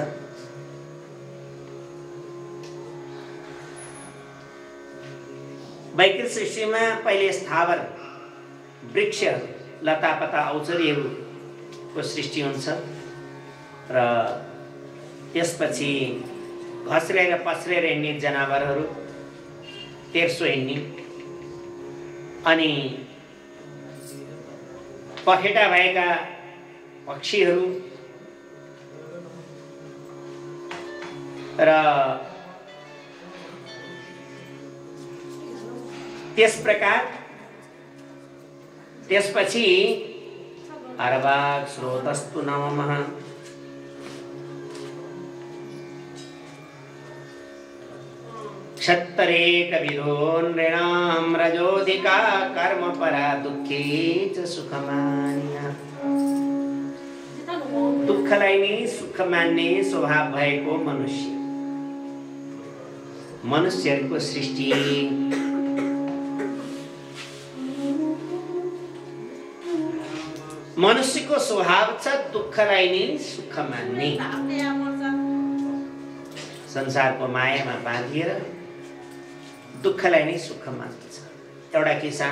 वैकृत सृष्टिमा पहिले स्थावर वृक्ष लतापता औषधिहरूको सृष्टि हुन्छ र त्यसपछि घस्रेर पस्रेर हिँड्ने जनावरहरू, तेर्सो हिँड्ने, अनि पखेटा भएका पक्षीहरू र त्यस प्रकार त्यसपछि अरवाग स्रोतस्तु नमः। क्षत्तरे कविदो नृणां रजोधिका कर्मपरा दुःखे च सुखमानिया। दुःखलाई नै सुख मान्ने स्वभाव भएको मनुष्य, मनुष्यहरूको सृष्टि मनुष्यको स्वभाव छ दुःखलाई नै सुख मान्ने। संसारको मायामा बाँधिएर दुःखलाई नै सुख मान्दछ। एउटा किसान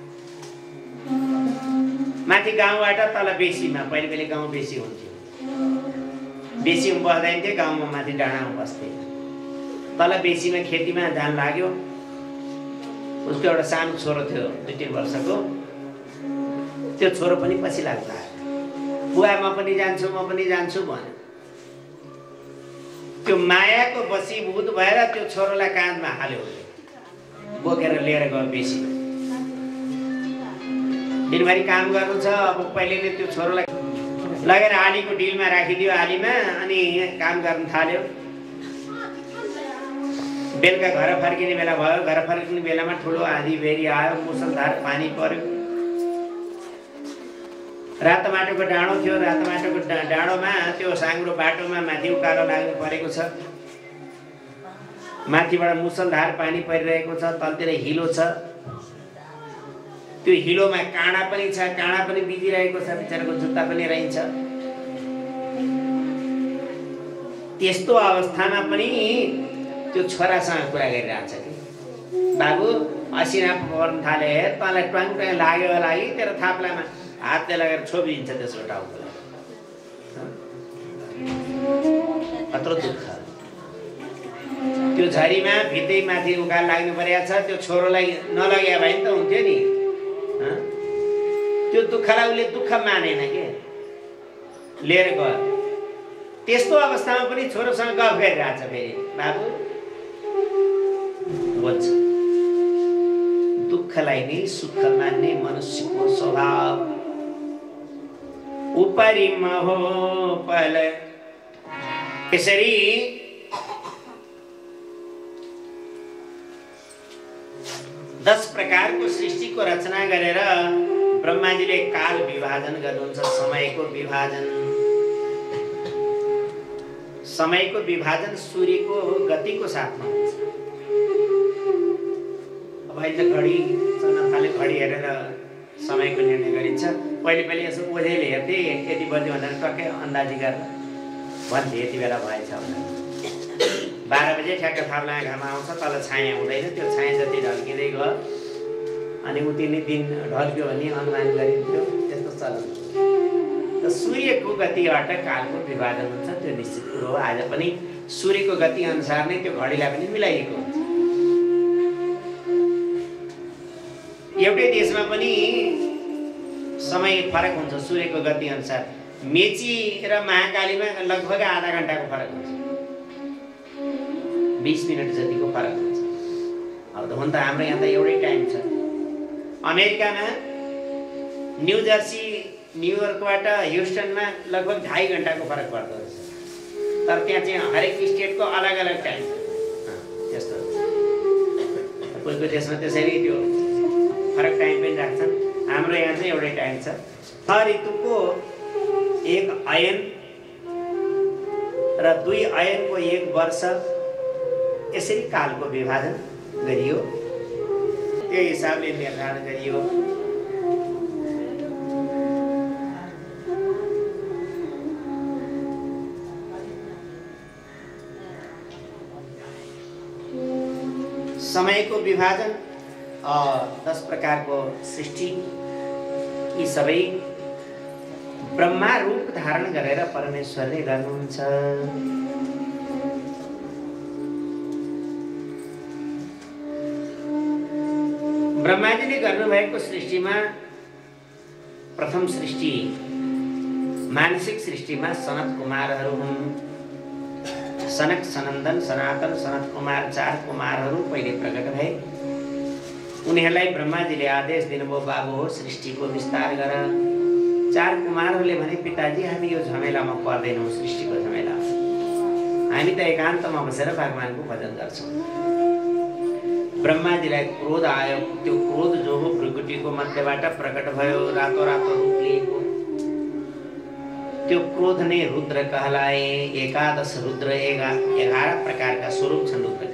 माथि गाउँबाट तल बेसीमा, पहिले पहिले गाउँ बेसी हुन्थ्यो, बेसीमा बस्दैन थियो, गाउँमा माथि डाँडामा बस्थे। तल बेसीमा खेतीमा जान लाग्यो। उसको एउटा सानो छोरो थियो 2-3 वर्षको। त्यो छोरो पनि पछि लाग्दा बुवा म पनि जान्छु भन्यो। त्यो मायाको वशीभूत भएर त्यो छोरोलाई काँधमा हाल्यो, बोकेर लिएर गयो बेसी। दिनभरि काम गर्नु छ। अब पहिले नै त्यो छोरोलाई लगेर आलीको डिलमा राखिदियो, आलीमा, अनि काम गर्न थाल्यो। बेलुका घर फर्किने बेला भयो। घर फर्किने बेलामा ठुलो आँधी बेरी आयो, मुसलधार पानी पर्यो। रातो माटोको डाँडो थियो। रातो माटोको डाँडोमा त्यो साङ्ग्रो बाटोमा माथि उकालो लाग्नु परेको छ। माथिबाट मुसलधार पानी परिरहेको छ, तलतिर हिलो छ। त्यो हिलोमा काँडा पनि छ, काँडा पनि बिजिरहेको छ, बिचराको जुत्ता पनि रहन्छ। त्यस्तो अवस्थामा पनि त्यो छोरासँग कुरा गरिरहेको छ कि बाबु असिना पर्न थाले, तँलाई ट्वाङ ट्वाङ लाग्यो होला कि तेरो थाप्लामा हातले लगेर छोपिदिन्छ त्यसको टाउकोलाई। कत्रो दुःख। त्यो झरीमा भित्तै माथि उकालो लाग्नु परेको छ। त्यो छोरोलाई नलग्या भए नि त हुन्थ्यो नि। त्यो दुःखलाई उसले दुःख मानेन के, लिएर गयो। त्यस्तो अवस्थामा पनि छोरोसँग गफ गरिरहेछ। फेरि बाबु बुझ्छ, दुःखलाई नै सुख मान्ने मनुष्यको स्वभाव। उपरि महो पल। यसरी दस प्रकारको सृष्टिको रचना गरेर ब्रह्माजीले काल विभाजन गर्नुहुन्छ। समयको विभाजन, समयको विभाजन सूर्यको गतिको साथमा हुन्छ। अब अहिले त घडी चल्न थाल्यो, घडी हेरेर समयको निर्णय गरिन्छ। पहिले पहिले यसो ओझेले हेर्थे, यति बज्यो भनेर टक्कै अन्दाजी गरेर भन्थे यति बेला भएछ भनेर। 12 बजे ठ्याक्क थाप्ला घाम आउँछ, तल छाया हुँदैन। त्यो छाया जति ढल्किँदै गयो अनि उति नै दिन ढल्क्यो भने अनुमान गरिन्थ्यो। त्यस्तो चलन। र सूर्यको गतिबाट कालको विभाजन हुन्छ, त्यो निश्चित कुरो हो। आज पनि सूर्यको गति अनुसार नै त्यो घडीलाई पनि मिलाइएको हुन्छ। एउटै देशमा पनि समय फरक हुन्छ सूर्यको गति अनुसार। मेची र महाकालीमा लगभग आधा घण्टाको फरक हुन्छ, 20 मिनट जतिको फरक हुन्छ। अब त हुन त हाम्रो यहाँ त एउटै टाइम छ। अमेरिकामा न्युजर्सी, न्युयोर्कबाट ह्युस्टनमा लगभग 2.5 घण्टाको फरक पर्दो रहेछ। तर त्यहाँ चाहिँ हरेक स्टेटको अलग अलग टाइम छ। त्यस्तो कोही कोही देशमा त्यसरी त्यो फरक टाइम पनि राख्छन्। हाम्रो यहाँ चाहिँ एउटै टाइम छ। ऋतुको एक अयन र 2 अयनको 1 वर्ष, यसरी कालको विभाजन गरियो। त्यो हिसाबले निर्धारण गरियो। समयको विभाजन, 10 प्रकारको सृष्टि, यी सबै ब्रह्मा रूप धारण गरेर परमेश्वरले गर्नुहुन्छ। ब्रह्माजीले गर्नुभएको सृष्टिमा प्रथम सृष्टि मानसिक सृष्टिमा सनत कुमारहरू हुन्। सनक, सनन्दन, सनातन, सनत कुमार 4 कुमारहरू पहिले प्रकट भए। उनीहरूलाई ब्रह्माजीले आदेश दिनुभयो, बाबु हो सृष्टिको विस्तार गर। 4 कुमारहरूले भने, पिताजी हामी यो झमेलामा पर्दैनौँ, सृष्टिको झमेला। हामी त एकान्तमा बसेर भगवानको भजन गर्छौँ। ब्रह्माजीलाई क्रोध आयो। त्यो क्रोध जो हो भृगुटीको मध्यबाट प्रकट भयो, रातो रातो रूप लिएको। त्यो क्रोध नै रुद्र कहलाए। 11 रुद्र, 11 प्रकारका स्वरूप छन् रुद्र।